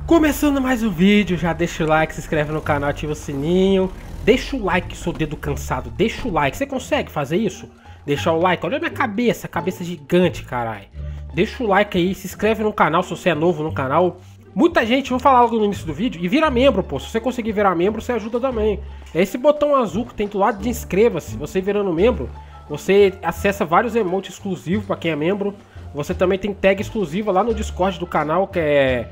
Começando mais um vídeo, já deixa o like, se inscreve no canal, ativa o sininho. Deixa o like, seu dedo cansado, deixa o like. Você consegue fazer isso? Deixar o like, olha a minha cabeça, cabeça gigante, caralho. Deixa o like aí, se inscreve no canal se você é novo no canal. Muita gente, vou falar logo no início do vídeo, e vira membro, pô. Se você conseguir virar membro, você ajuda também. É esse botão azul que tem do lado de inscreva-se. Você virando membro, você acessa vários emotes exclusivos pra quem é membro. Você também tem tag exclusiva lá no Discord do canal, que é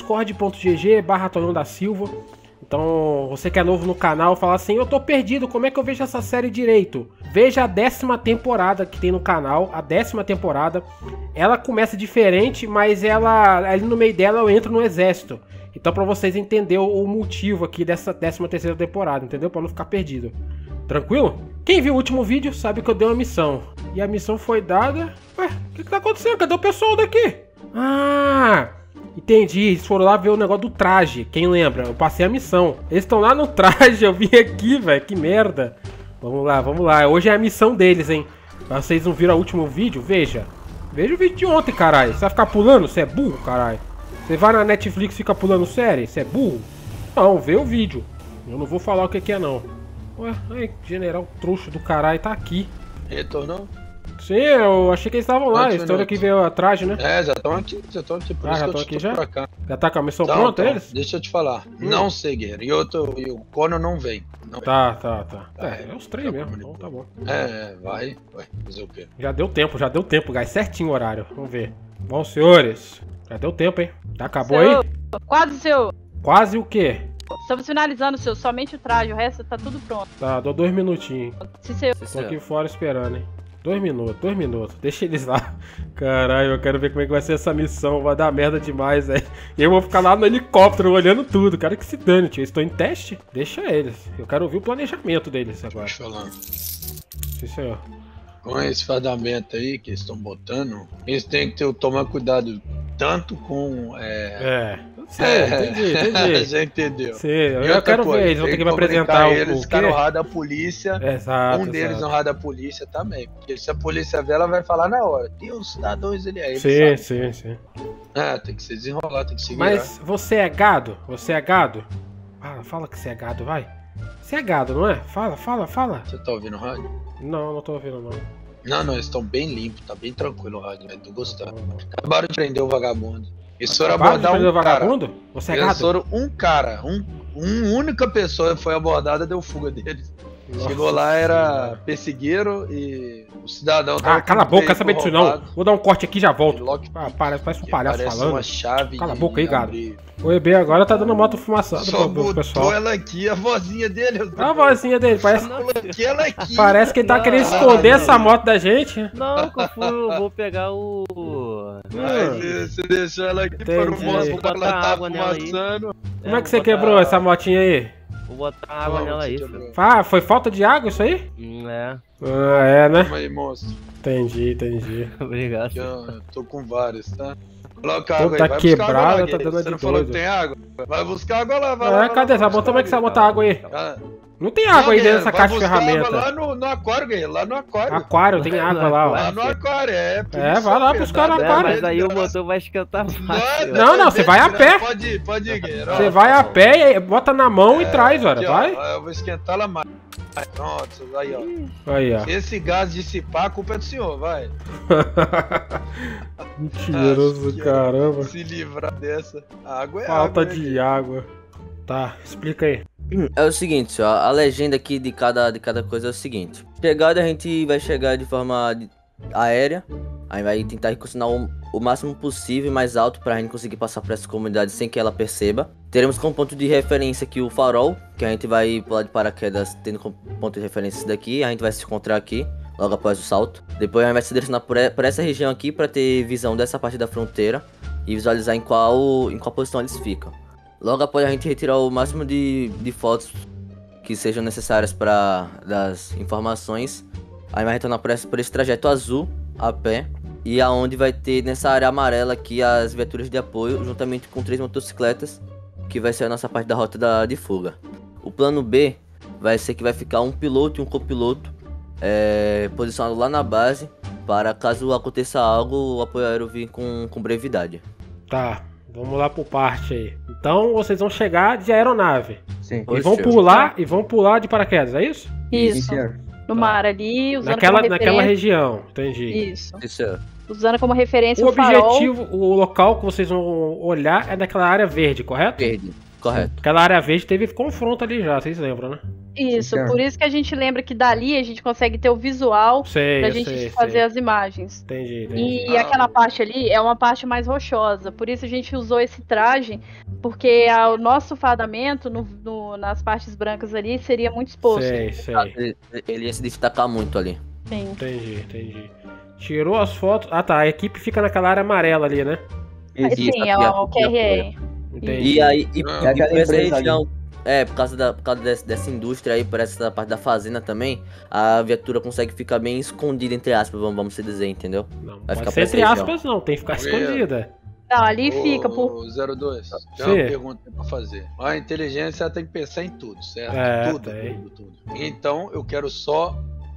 discord.gg/Tonhão da Silva. Então, você que é novo no canal, fala assim: eu tô perdido, como é que eu vejo essa série direito? Veja a 10ª temporada que tem no canal, a 10ª temporada. Ela começa diferente, mas ela ali no meio dela eu entro no exército. Então, pra vocês entenderem o motivo aqui dessa 13ª temporada, entendeu? Pra não ficar perdido. Tranquilo? Quem viu o último vídeo sabe que eu dei uma missão. E a missão foi dada... Ué, o que tá acontecendo? Cadê o pessoal daqui? Ah... Entendi, eles foram lá ver o negócio do traje. Quem lembra? Eu passei a missão. Eles estão lá no traje, eu vim aqui, velho. Que merda. Vamos lá, vamos lá. Hoje é a missão deles, hein. Vocês não viram o último vídeo? Veja. Veja o vídeo de ontem, caralho. Você vai ficar pulando? Você é burro, caralho. Você vai na Netflix e fica pulando série? Você é burro? Não, vê o vídeo. Eu não vou falar o que é, não. Ué, aí, general trouxa do caralho tá aqui. Retornou? Sim, eu achei que eles estavam lá. Eles estão aqui ver a traje, né? É, já estão aqui, por já isso estão que eu aqui tô já? pra cá. Já tá com a missão Então, pronta, eles? Deixa eu te falar. Não sei, guerreiro. E o Cono não vem. Não Tá. É os três mesmo, então tá bom. Vai fazer o quê? Já deu tempo, guys. Certinho o horário. Vamos ver. Bom, senhores, já deu tempo, hein? Já acabou Seu, aí? Quase, seu. Quase o quê? Estamos finalizando, seu. Somente o traje, o resto tá tudo pronto. Tá, dou 2 minutinhos. Se seu. Tô aqui fora esperando, hein? 2 minutos. Deixa eles lá. Caralho, eu quero ver como é que vai ser essa missão. Vai dar merda demais, velho. Eu vou ficar lá no helicóptero olhando tudo. Quero que se dane, tio. Eles estão em teste? Deixa eles. Eu quero ouvir o planejamento deles agora. Deixa eu falar. Sim, senhor. Com esse fardamento aí que eles estão botando, eles têm que tomar cuidado tanto com... Entendi. Já entendeu. Sim, eu quero ver, eles vão ter que me apresentar eles o ficar no quê? radar da polícia. Exato, Deles no radar da polícia também. Porque se a polícia ver, ela vai falar na hora. Tem os cidadãos ali aí. Sim. Tem que se desenrolar, tem que se virar. Mas você é gado? Fala que você é gado, vai. Você é gado, não é? Fala. Você tá ouvindo o rádio? Não tô ouvindo, não. Não, eles estão bem limpos, tá bem tranquilo o rádio, velho. Tô gostando. Acabaram de prender o vagabundo. Eles foram abordar um vagabundo? Você é gado? Eles foram um cara, uma única pessoa foi abordada, deu fuga deles. Nossa, chegou lá, era persegueiro e o cidadão tava cala a boca, quer saber disso não. Vou dar um corte aqui e já volto. Parece um palhaço falando. Uma chave. Cala a boca aí, gado. O EB agora tá dando moto fumaçada pro pessoal. Ela aqui, a vozinha dele. A vozinha dele, parece. Ela aqui. Parece que ele tá querendo esconder essa moto da gente. Não, eu vou pegar o... Você deixou ela aqui para o moço, vou botar água nela aí. Como é que você quebrou essa motinha aí? Vou botar água nela aí, filho. Foi falta de água isso aí? É. Né? Calma aí, moço. Entendi. Obrigado. Eu tô com vários, tá? Coloca água aí, vai quebrada, tá dando Você não falou que tem água? Vai buscar água lá, vai lá. Cadê? Como é que você vai botar água aí? Não tem água aí dentro dessa caixa de ferramenta. Lá no aquário, Guilherme, lá no aquário. Aquário, tem água lá, ó. Lá no aquário, vai lá buscar no aquário. Mas aí o motor vai esquentar mais. Não, você vai a pé. Pode ir, Guilherme. Você vai a pé, e bota na mão e traz, olha, vai. Eu vou esquentar ela mais. Pronto, aí, ó. Aí, ó. Se esse gás dissipar, a culpa é do senhor, vai. Mentiroso do caramba. Se livrar dessa. A água é falta água, de água. Tá, explica aí. É o seguinte, senhor, a legenda aqui de cada coisa é o seguinte. Chegada, a gente vai chegar de forma aérea. Aí vai tentar recursionar o máximo possível, mais alto, pra gente conseguir passar por essa comunidade sem que ela perceba. Teremos como ponto de referência aqui o farol, que a gente vai pular de paraquedas tendo como ponto de referência isso daqui. A gente vai se encontrar aqui, logo após o salto. Depois a gente vai se direcionar por essa região aqui pra ter visão dessa parte da fronteira e visualizar em qual posição eles ficam. Logo após a gente retirar o máximo de fotos que sejam necessárias para das informações, aí vai retornar por esse trajeto azul a pé, e aonde vai ter nessa área amarela aqui as viaturas de apoio, juntamente com 3 motocicletas, que vai ser a nossa parte da rota de fuga. O plano B vai ser que vai ficar um piloto e um copiloto posicionado lá na base, para caso aconteça algo, o apoio aéreo vir com brevidade. Tá. Vamos lá pro parte aí. Então vocês vão chegar de aeronave. Sim. E vão pular de paraquedas, é isso? Isso. senhor. No mar ali, usando Naquela como referência. região, entendi. Isso. Isso. Usando como referência O o farol. objetivo, o local que vocês vão olhar é naquela área verde, correto? Verde. Correto. Aquela área verde teve confronto ali já, vocês lembram, né? Isso, Certo. por isso que a gente lembra que dali a gente consegue ter o visual Sei, pra eu gente sei, fazer sei. as imagens. Entendi. E aquela parte ali é uma parte mais rochosa, por isso a gente usou esse traje, porque o nosso fardamento nas partes brancas ali seria muito exposto. Sei. Ele ia se destacar muito ali. Sim. Entendi. Tirou as fotos. Ah tá, a equipe fica naquela área amarela ali, né? Isso. Sim, aqui, é o aqui, QRE. Entendi. E aí, É por aquela essa empresa região, por causa dessa indústria aí, por essa parte da fazenda também, a viatura consegue ficar bem escondida, entre aspas, vamos se dizer, entendeu? Não, Vai pode ficar ser entre pra essa aspas não, tem que ficar Gabriel. escondida. Não, ali fica por. Ô, 02, tem Sim. uma pergunta pra fazer. A inteligência ela tem que pensar em tudo, certo? É, tudo. tem. Então eu quero só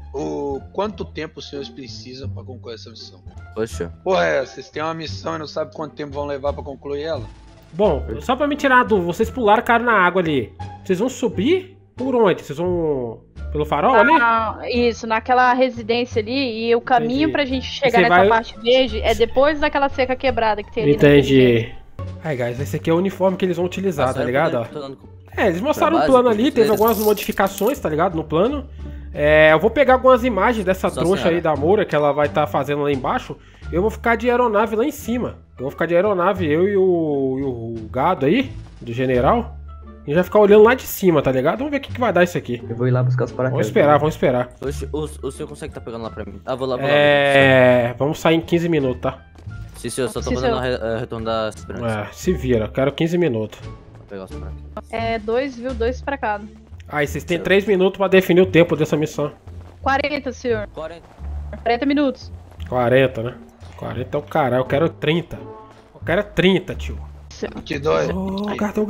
quanto tempo os senhores precisam pra concluir essa missão. Poxa. Porra, vocês têm uma missão e não sabem quanto tempo vão levar pra concluir ela? Bom, só pra me tirar a dúvida, vocês pularam, caíram na água ali. Vocês vão subir por onde? Vocês vão pelo farol ali? Isso, naquela residência ali, e o caminho Entendi. pra gente chegar Você nessa vai- parte verde é depois daquela cerca quebrada que tem ali. Entendi. Aí, guys, esse aqui é o uniforme que eles vão utilizar, tá ligado? Ó. Eles mostraram Pra um plano base, ali, teve eles- algumas modificações, tá ligado? No plano. Eu vou pegar algumas imagens dessa Só trouxa senhora. aí da Moura que ela vai estar fazendo lá embaixo. Eu vou ficar de aeronave lá em cima. Eu vou ficar de aeronave, eu e o gado aí, do general. E já ficar olhando lá de cima, tá ligado? Vamos ver o que vai dar isso aqui. Eu vou ir lá buscar os paraquedas. Vamos esperar. Oxe, o senhor consegue tá pegando lá pra mim? Ah, vou lá. Vamos sair em 15 minutos, tá? Sim, senhor, só tô Sim, fazendo retorno da esperança. Se vira, quero 15 minutos. Vou pegar os paraquedas. É 2, viu? 2 pra cada. Aí, vocês têm 3 minutos pra definir o tempo dessa missão. 40, senhor. 40. 40 minutos. 40, né? 40 é o caralho, eu quero 30. Eu quero 30, tio. Que dói. Ô, gato.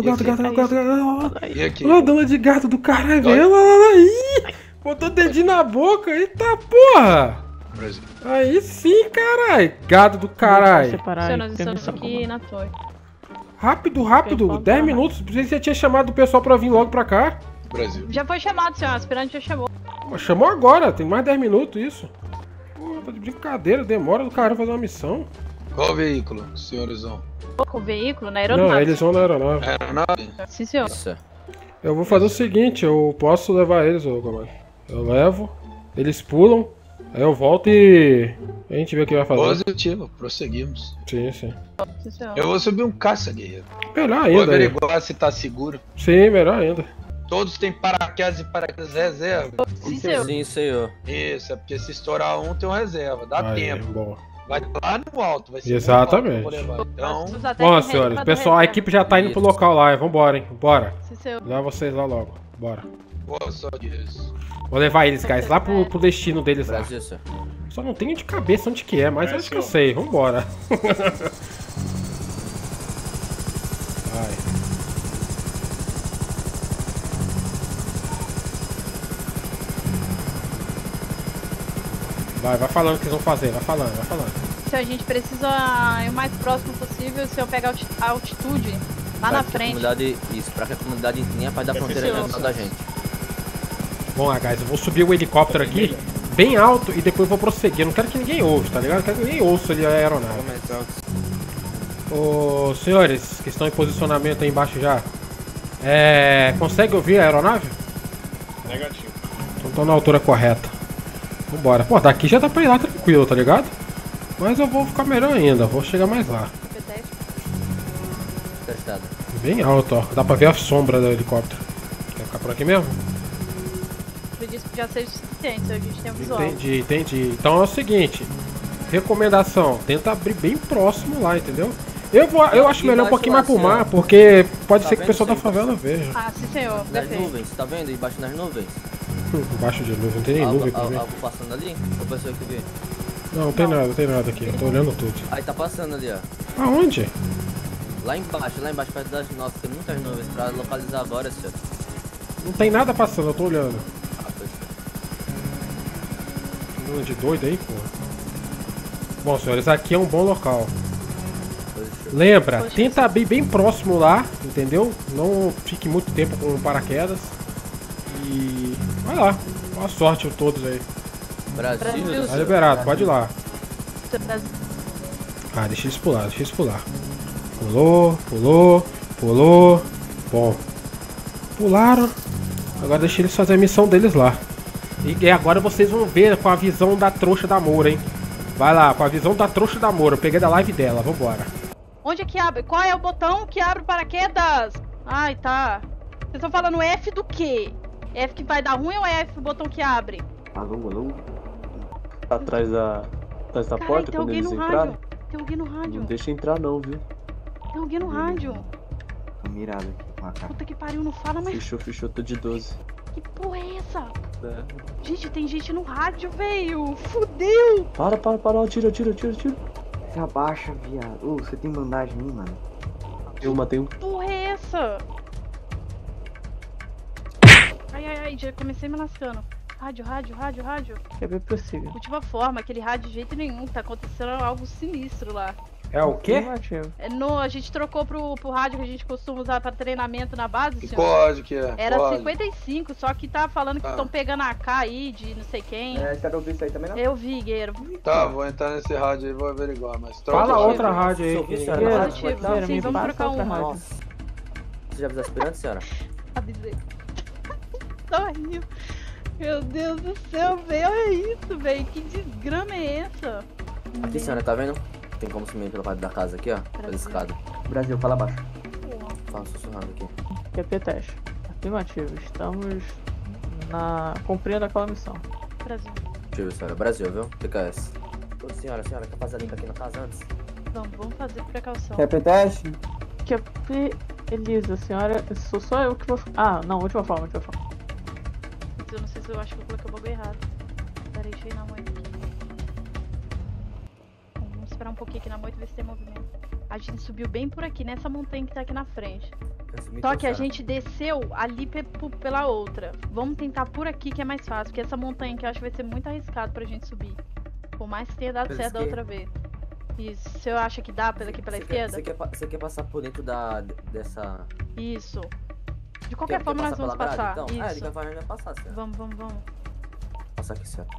E aqui? Ô, dona de gato do caralho, velho. Olha lá, aí. Botou o dedinho na boca. Eita porra. Brasil. Aí sim, caralho. Gado do caralho. Senhor, nós estamos aqui na torre. Rápido. Ok, 10 minutos. Você tinha chamado o pessoal pra vir logo pra cá. Brasil. Já foi chamado, senhor. O aspirante já chamou. Pô, chamou agora. Tem mais 10 minutos isso. Pô, tá de brincadeira. Demora do caralho fazer uma missão. Qual veículo, senhorzão? Com o veículo na aeronave. Não, eles vão na aeronave. Aeronave? Sim, senhor. Isso. Eu vou fazer o seguinte, eu posso levar eles, ô comando. Eu levo, eles pulam, aí eu volto e a gente vê o que vai fazer. Positivo, prosseguimos. Sim. Sim, senhor. Eu vou subir um caça, guerreiro. Melhor Vou ainda. Aí. averiguar se tá seguro. Sim, melhor ainda. Todos têm paraquedas e paraquedas reserva. Sim, senhor. Sim, senhor. Isso, é porque se estourar um, tem um reserva. Dá Aí, tempo. bom. Vai lá no alto, vai ser Exatamente. muito alto que eu vou levar. Então, Os ataques Bom, de senhores, reserva pessoal, a da equipe já tá indo pro local lá, vambora, hein? Bora. Sim, senhor. Leva vocês lá logo, bora. boa sorte disso. Vou levar eles, guys, lá pro destino deles lá. Brasil, senhor. Só não tenho de cabeça onde que é, mas acho que eu sei, vambora. Vai. Vai falando o que eles vão fazer, vai falando. Se a gente precisa ir o mais próximo possível, se eu pegar a altitude lá na frente. Isso, pra que a comunidade nem a parte da fronteira senhor. não da gente. Vamos lá, guys, eu vou subir o helicóptero aqui, bem alto, e depois vou prosseguir. Eu não quero que ninguém ouça, tá ligado? Eu quero que ninguém ouça ali a aeronave. Ô, senhores, que estão em posicionamento aí embaixo já. Consegue ouvir a aeronave? Negativo. Então tô na altura correta. Vambora. Pô, daqui já dá pra ir lá tranquilo, tá ligado? Mas eu vou ficar melhor ainda, vou chegar mais lá. Testado. Bem alto, ó. Dá pra ver a sombra do helicóptero. Quer ficar por aqui mesmo? Acredito que já seja suficiente, se a gente tem um visual. Entendi. Então é o seguinte. Recomendação, tenta abrir bem próximo lá, entendeu? Eu acho melhor um pouquinho mais pro mar, porque pode ser que o pessoal da favela veja. Ah, sim, senhor. Nas Perfeito. nuvens, tá vendo? Embaixo nas nuvens. Embaixo de nuvem, não tem nem nuvem pra ver. Algo passando ali? Ou pessoa que vê? Não tem nada aqui. Eu tô olhando tudo. Aí tá passando ali, ó. Aonde? Lá embaixo, perto das nossas, tem muitas nuvens pra localizar agora, senhor. Não tem nada passando, eu tô olhando. Ah, pois. Tô de doido aí, porra. Bom, senhores, aqui é um bom local. Pois, show. Lembra, Poxa, tenta abrir bem próximo lá, entendeu? Não fique muito tempo com o paraquedas. E vai lá, boa sorte a todos aí. Brasil. Tá liberado, pode ir lá. Brasil. Ah, deixa eles pular, deixa eles pular. Pulou, pulou, pulou. Bom. Pularam. Agora deixa eles fazer a missão deles lá. E agora vocês vão ver com a visão da trouxa da Moura, hein? Vai lá, com a visão da trouxa da Moura. Eu peguei da live dela, vambora. Onde é que abre? Qual é o botão que abre o paraquedas? Ai, tá. Vocês estão falando F do quê? F que vai dar ruim ou F o botão que abre? Alô? Atrás da Caralho, porta, tem quando alguém eles no entrarem. rádio. Tem alguém no rádio. Não deixa entrar não, viu? Tem alguém no rádio. Tô mirado aqui com a cara. Puta que pariu, não fala mais. Fechou, tô de 12. Que porra é essa? É. Gente, tem gente no rádio, velho. Fudeu. Para, tira. Se abaixa, viado. Ô, você tem bandagem em mim, mano? Eu matei um. Que porra é essa? Ai, já comecei me lascando. Rádio. É bem possível. Última forma, aquele rádio de jeito nenhum. Tá acontecendo algo sinistro lá. É o quê? Afirmativo. A gente trocou pro rádio que a gente costuma usar pra treinamento na base, Que senhor. código que é? Era Código. 55, só que tá falando que Tá. estão pegando a AK aí de não sei quem. Você ouviu isso aí também, não? Eu vi, Guerreiro. Tá, vou entrar nesse rádio aí e vou averiguar, mas troca Fala o rádio. outra rádio aí. Ouviu, que- senhora? Guerreiro, Rádio, pode dar? Guerreiro, Sim, me vamos passa trocar outra um. rádio. Nossa. Você já avisou aspirante, senhora? Avisei. Só riu. Meu Deus do céu, velho. Olha isso, velho. Que desgrama é essa? Aqui, senhora, tá vendo? Tem como subir pela parte da casa aqui, ó. Pela escada. Brasil, fala baixo. Fala sussurrando aqui. QP teste. Afirmativo. Estamos cumprindo aquela missão. Brasil. Deixa eu ver, senhora. Brasil, viu? PKS. Ô, senhora, quer fazer a limpa aqui na casa antes? Vamos fazer precaução. QP teste? QP Elisa, senhora. Sou só eu que vou. Ah, não, última forma. Eu não sei se eu acho que eu coloquei o bagulho errado. Peraí, deixa eu ir na moita aqui. Vamos esperar um pouquinho aqui na moita e ver se tem movimento. A gente subiu bem por aqui, nessa montanha que tá aqui na frente. Só que a gente desceu ali pela outra. Vamos tentar por aqui que é mais fácil. Porque essa montanha aqui eu acho que vai ser muito arriscado pra gente subir. Por mais que tenha dado Pela certo da outra vez. Isso. Você acha que dá aqui pela esquerda? Você quer passar por dentro dessa... Isso. De qualquer forma nós vamos pela passar. grade, então? Isso. De qualquer forma a gente vai passar, senhora. Vamos. Passar aqui, senhora.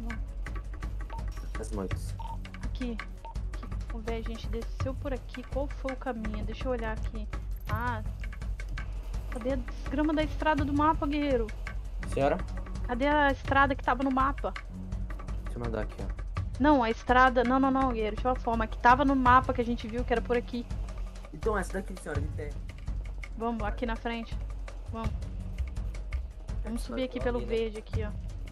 As moitas. Aqui. Vamos ver, a gente desceu por aqui. Qual foi o caminho? Deixa eu olhar aqui. Ah. Cadê a desgrama da estrada do mapa, guerreiro? Senhora? Cadê a estrada que tava no mapa? Deixa eu mandar aqui, ó. Não, a estrada... Não, guerreiro. Deixa eu ver a forma. Que tava no mapa que a gente viu que era por aqui. Então, essa daqui, senhora, de pé. Vamos, aqui na frente. Vamos subir aqui pelo verde aqui, ó.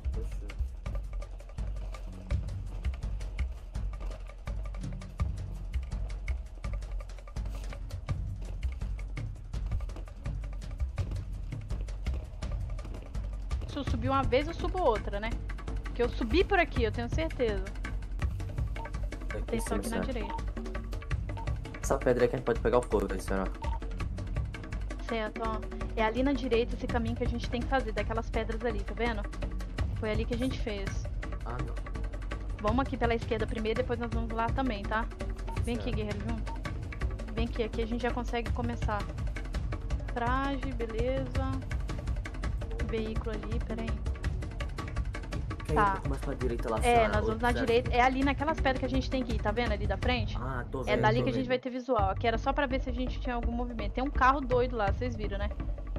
Se eu subir uma vez, eu subo outra, né? Porque eu subi por aqui, eu tenho certeza. Tem só aqui na direita. Essa pedra aqui a gente pode pegar o couro, senhora. Certo, ó. É ali na direita esse caminho que a gente tem que fazer, daquelas pedras ali, tá vendo? Foi ali que a gente fez. Ah, não. Vamos aqui pela esquerda primeiro, depois nós vamos lá também, tá? Vem aqui, guerreiro, junto. Vem aqui a gente já consegue começar. Traje, beleza. Veículo ali, peraí. Tá. Um pouco mais pra direita lá, É, senhora, nós vamos na certo? direita. É ali naquelas pedras que a gente tem que ir, tá vendo ali da frente? Ah, tô vendo. É dali tô que a gente vendo. vai ter visual. Aqui era só pra ver se a gente tinha algum movimento. Tem um carro doido lá, vocês viram, né?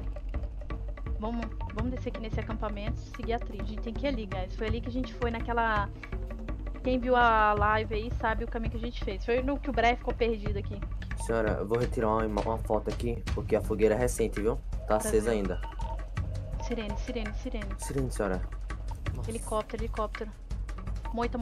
Vamos descer aqui nesse acampamento e seguir a trilha. A gente tem que ir ali, guys. Foi ali que a gente foi naquela... Quem viu a live aí sabe o caminho que a gente fez. Foi no que o Bré ficou perdido aqui. Senhora, eu vou retirar uma foto aqui, porque a fogueira é recente, viu? Tá acesa ainda. Sirene. Sirene, senhora. Nossa. Helicóptero. Moita.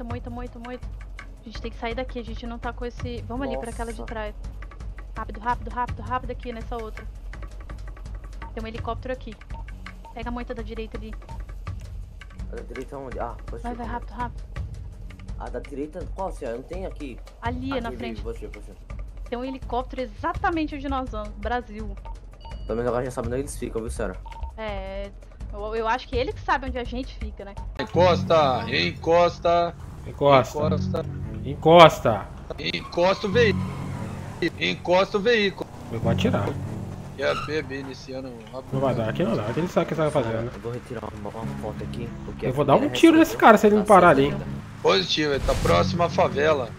A gente tem que sair daqui, a gente não tá com esse... Vamos ali pra aquela de Nossa. trás. Rápido aqui nessa outra. Tem um helicóptero aqui. Pega a moita da direita ali. A da direita onde? Ah, pode Vai, ser. rápido. A da direita, qual, senhora? Não tem aqui. Ali, na Aqui, frente. Você. Tem um helicóptero exatamente onde nós vamos. Brasil. Pelo menos agora já sabe onde eles ficam, viu, senhora? É... Eu acho que ele que sabe onde a gente fica, né? Encosta Encosta o veículo. Encosta o veículo. Eu vou atirar. E a PB iniciando. Não vai dar, aqui não dá. Aqui ele sabe o que ele tá fazendo. Eu vou retirar uma foto aqui. Porque Eu vou dar um tiro nesse cara se ele não parar ali. Positivo, ele tá próximo à favela.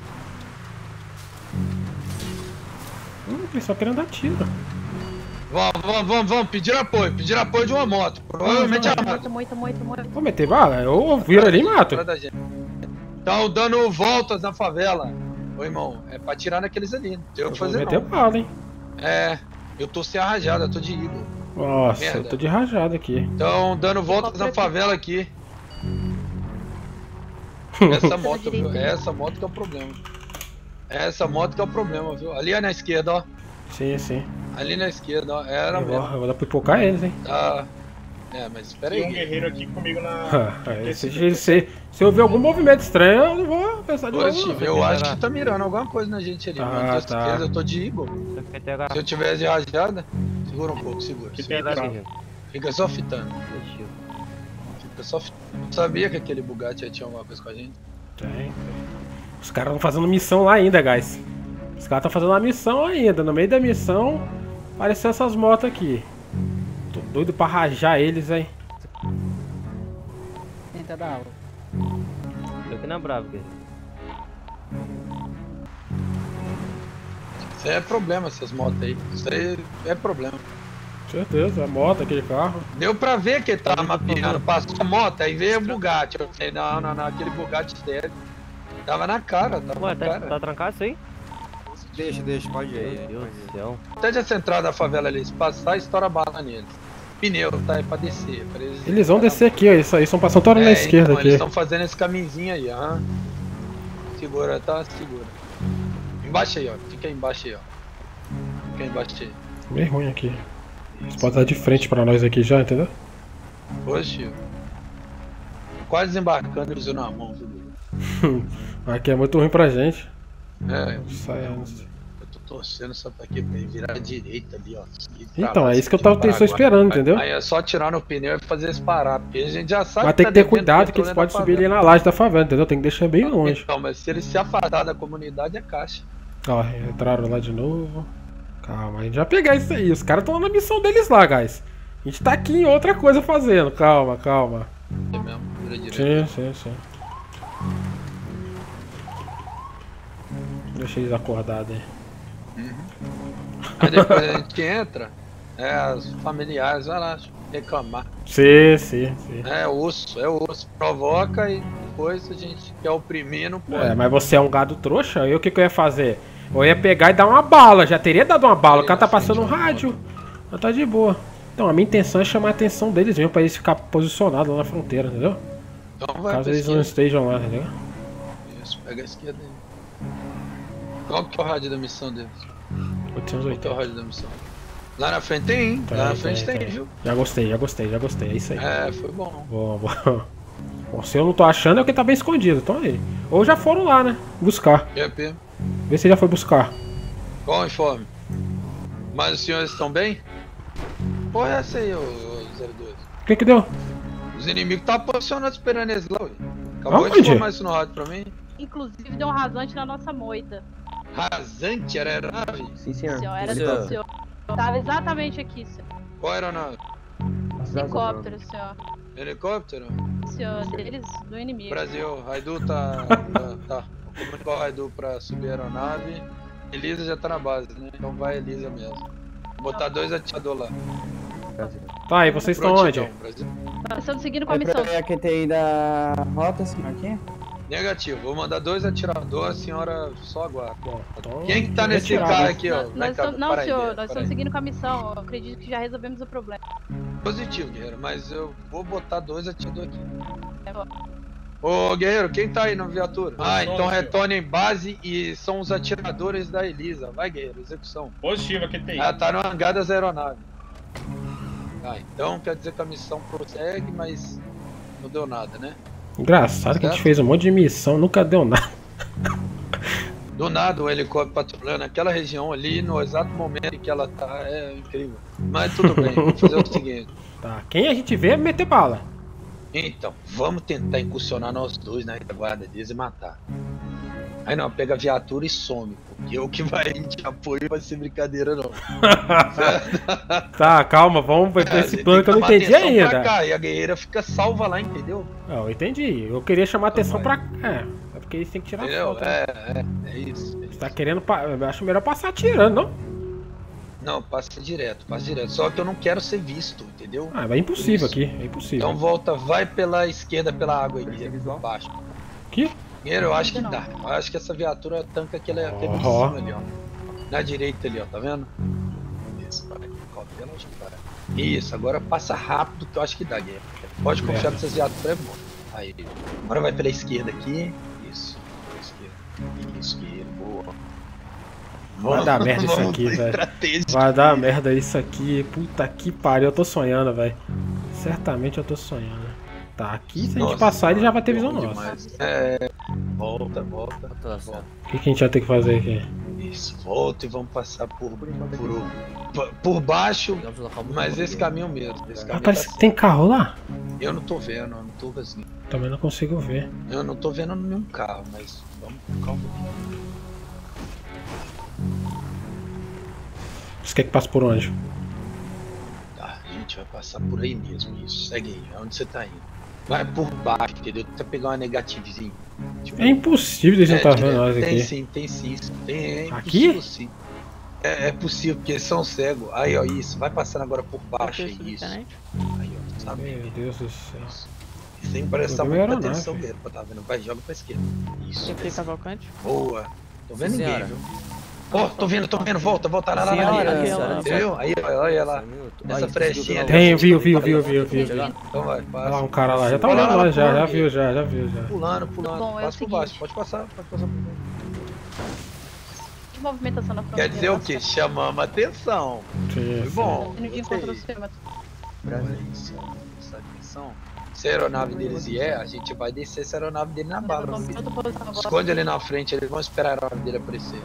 Ele só querendo dar tiro. Vamos, pedir apoio de uma moto. Provavelmente é a moto. Muito. Vou meter bala? Eu viro ali e mato. Estão dando voltas na favela. Ô irmão, é pra tirar naqueles ali. Não tem o que fazer Vou meter não. bala, hein. É, eu tô sem a rajada, eu tô de Eagle. Nossa, Merda. eu tô de rajada aqui. Estão dando voltas na favela aqui. Essa moto, viu? Essa moto que é o problema. Essa moto que é o problema, viu? Ali é na esquerda, ó. Sim. Ali na esquerda, ó. Era Eu mesmo. vou dar pra pipocar eles, hein. Tá. É, mas espera Tem um aí. guerreiro aqui comigo na. Se eu ver algum movimento estranho, eu não vou pensar de novo. Positivo, eu acho que tá mirando alguma coisa na gente ali. Mas tenho certeza, eu tô de Eagle. Se eu tivesse de rajada, segura um pouco, segura. Fica só fitando. Fica só fitando. Eu sabia que aquele Bugatti aí tinha alguma coisa com a gente. Tem. Os caras estão fazendo missão lá ainda, guys. Os caras estão fazendo uma missão ainda. No meio da missão, apareceu essas motos aqui. Tô doido pra rajar eles, hein. Tenta dar aula. Eu que não é bravo, guerreiro. Isso aí é problema, essas motos aí. Isso aí é problema. Certeza, a moto, aquele carro. Deu pra ver que ele tava mapeando. Passou a moto, aí veio o Bugatti. Eu falei, não, aquele Bugatti dele. Tava na cara, tava Ué, na cara. tá trancado isso aí? Deixa, pode ir. Meu Deus do céu. Até essa entrada da favela ali, se passar, estoura a bala neles. Pneu, tá? É pra descer. Pra Eles vão descer aqui, ó. Isso aí, são passando toda na esquerda então, aqui. Eles estão fazendo esse caminhozinho aí, ó. Segura, tá? Segura. Embaixo aí, ó. Fica aí embaixo aí, ó. Fica aí embaixo aí. Meio ruim aqui. Eles podem estar de frente pra nós aqui já, entendeu? Poxa, quase desembarcando eles na mão, viu? Aqui é muito ruim pra gente. É, Sai eu tô torcendo só pra quê? Pra ele virar à direita ali, ó. Então, é isso que eu tava esperando, entendeu? Aí é só tirar no pneu e fazer eles parar, porque a gente já sabe. Mas tem que ter devendo, cuidado que eles podem subir ali na laje da favela, entendeu? Tem que deixar bem longe. Então, mas se eles se afastar da comunidade, é caixa. Ó, entraram lá de novo. Calma, a gente vai pegar isso aí. Os caras estão na missão deles lá, guys. A gente tá aqui em outra coisa fazendo. Calma. É mesmo, vira direita. Sim. Deixa eles acordados aí. Aí depois a gente entra, os familiares, vai lá, reclamar. Sim. É osso. Provoca e depois a gente quer oprimir, não pode. É, mas você é um gado trouxa, aí o que eu ia fazer? Eu ia pegar e dar uma bala, já teria dado uma bala, o cara tá passando um rádio, mas tá de boa. Então, a minha intenção é chamar a atenção deles mesmo, pra eles ficarem posicionados lá na fronteira, entendeu? Então vai Caso eles não estejam lá, entendeu? Isso, pega a esquerda aí. Qual que é o rádio da missão deles? Qual que é o 880. rádio da missão? Lá na frente tem, hein? Lá na frente tem, viu? Já gostei, é isso aí. É, foi bom. Bom. Bom, se eu não tô achando é porque tá bem escondido, então aí. Ou já foram lá, né? Buscar. GP. Vê se já foi buscar. Qual o informe? Mas os senhores estão bem? Porra, é essa aí, ô 02. O que deu? Os inimigos estavam posicionados esperando eles lá, ué. Acabou Aonde? de informar isso no rádio pra mim. Inclusive deu um rasante na nossa moita. Rasante era aeronave? Sim, senhor. Senhor, era Senhor. do senhor. Tava exatamente aqui, senhor. Qual aeronave? Helicóptero, senhor. Helicóptero? Senhor, deles do inimigo. Brasil, Raidu tá. Tá. Vou comunicar o Raidu pra subir a aeronave. Elisa já tá na base, né? Então vai Elisa mesmo. Vou botar 2 atiradores lá. Tá, e vocês estão onde? Prontidão, Brasil. Nós estamos seguindo com a É missão. pra QTI da rota, senhor, aqui? Negativo, vou mandar 2 atiradores, a senhora só aguarda. Bom, então, Quem que tá nesse retirar, carro né? aqui, ó? Nós estamos, não, Para aí, senhor, Guerreiro, nós para estamos aí. seguindo com a missão. Eu acredito que já resolvemos o problema. Positivo, Guerreiro, mas eu vou botar 2 atiradores aqui. É, ó. Ô, Guerreiro, quem tá aí na viatura? Ah, então senhor. retorne em base e são os atiradores da Elisa. Vai, Guerreiro, execução. Positivo, aqui tem. Ah, tá no hangar das aeronaves. Ah, então quer dizer que a missão prossegue, mas não deu nada, né? Engraçado que a gente fez um monte de missão, nunca deu nada. Do nada o helicóptero patrulhando aquela região ali, no exato momento em que ela tá, é incrível. Mas tudo bem, vamos fazer o seguinte. Tá, quem a gente vê é meter bala. Então, vamos tentar incursionar nós dois na retaguarda deles e matar. Aí não, pega a viatura e some, porque o que vai de apoio vai ser brincadeira não. Tá, calma, vamos pra esse plano que eu não entendi ainda. Pra cá, e a guerreira fica salva lá, entendeu? Não, eu entendi. Eu queria chamar atenção pra cá. É porque eles têm que tirar foto. É isso. Você tá querendo. Eu acho melhor passar atirando, não? Não, passa direto. Só que eu não quero ser visto, entendeu? Ah, é impossível aqui, é impossível. Então volta, vai pela esquerda, pela água aí, por baixo. Aqui? Guerreiro, eu acho que dá. Eu acho que essa viatura tanca aquele em cima ali, ó. Na direita ali, ó, tá vendo? Isso, vai. Isso, agora passa rápido que eu acho que dá, guerreiro. Pode confiar nessas viaturas, é bom. Aí, agora vai pela esquerda aqui. Isso, pela esquerda. Isso, guerreiro, boa. Vai dar merda isso aqui, velho. Vai dar merda isso aqui. Puta que pariu, eu tô sonhando, velho. Certamente eu tô sonhando. Tá, aqui se a gente passar ele já vai ter visão nossa. Volta. O que a gente vai ter que fazer aqui? Isso, volta e vamos passar por baixo, mas esse caminho mesmo. Parece que tem carro lá. Eu não tô vendo, eu não tô assim. Também não consigo ver. Eu não tô vendo nenhum carro, mas vamos calma. Você quer que passe por onde? Tá, a gente vai passar por aí mesmo, isso. Segue aí, aonde você tá indo? Vai por baixo, entendeu? Tenta pegar uma negativezinha. Tipo, é impossível eles não estar vendo nós aqui. Tem sim. É aqui? Sim. É possível, porque eles são cegos. Aí, ó, isso. Vai passando agora por baixo, isso. Aí, ó, sabe? Meu Deus do céu. Sem prestar muita atenção mesmo, tá vendo? Vai, joga pra esquerda. Isso. Você fica Cavalcante? Boa. Tô vendo ninguém, viu? Ó, tô vendo, volta lá. Entendeu? Aí, olha lá. Nessa frechinha. Tem, viu. Então vai, passa. Olha lá um cara lá, já tá olhando nós, já viu. Pulando. Bom, Passa por baixo, pode passar por baixo. Que movimentação na fronteira? Quer dizer o quê? Chamamos a atenção. Foi bom. Essa atenção. Se a aeronave deles a gente vai descer essa aeronave dele na bala. Esconde ali na frente, eles vão esperar a aeronave dele aparecer.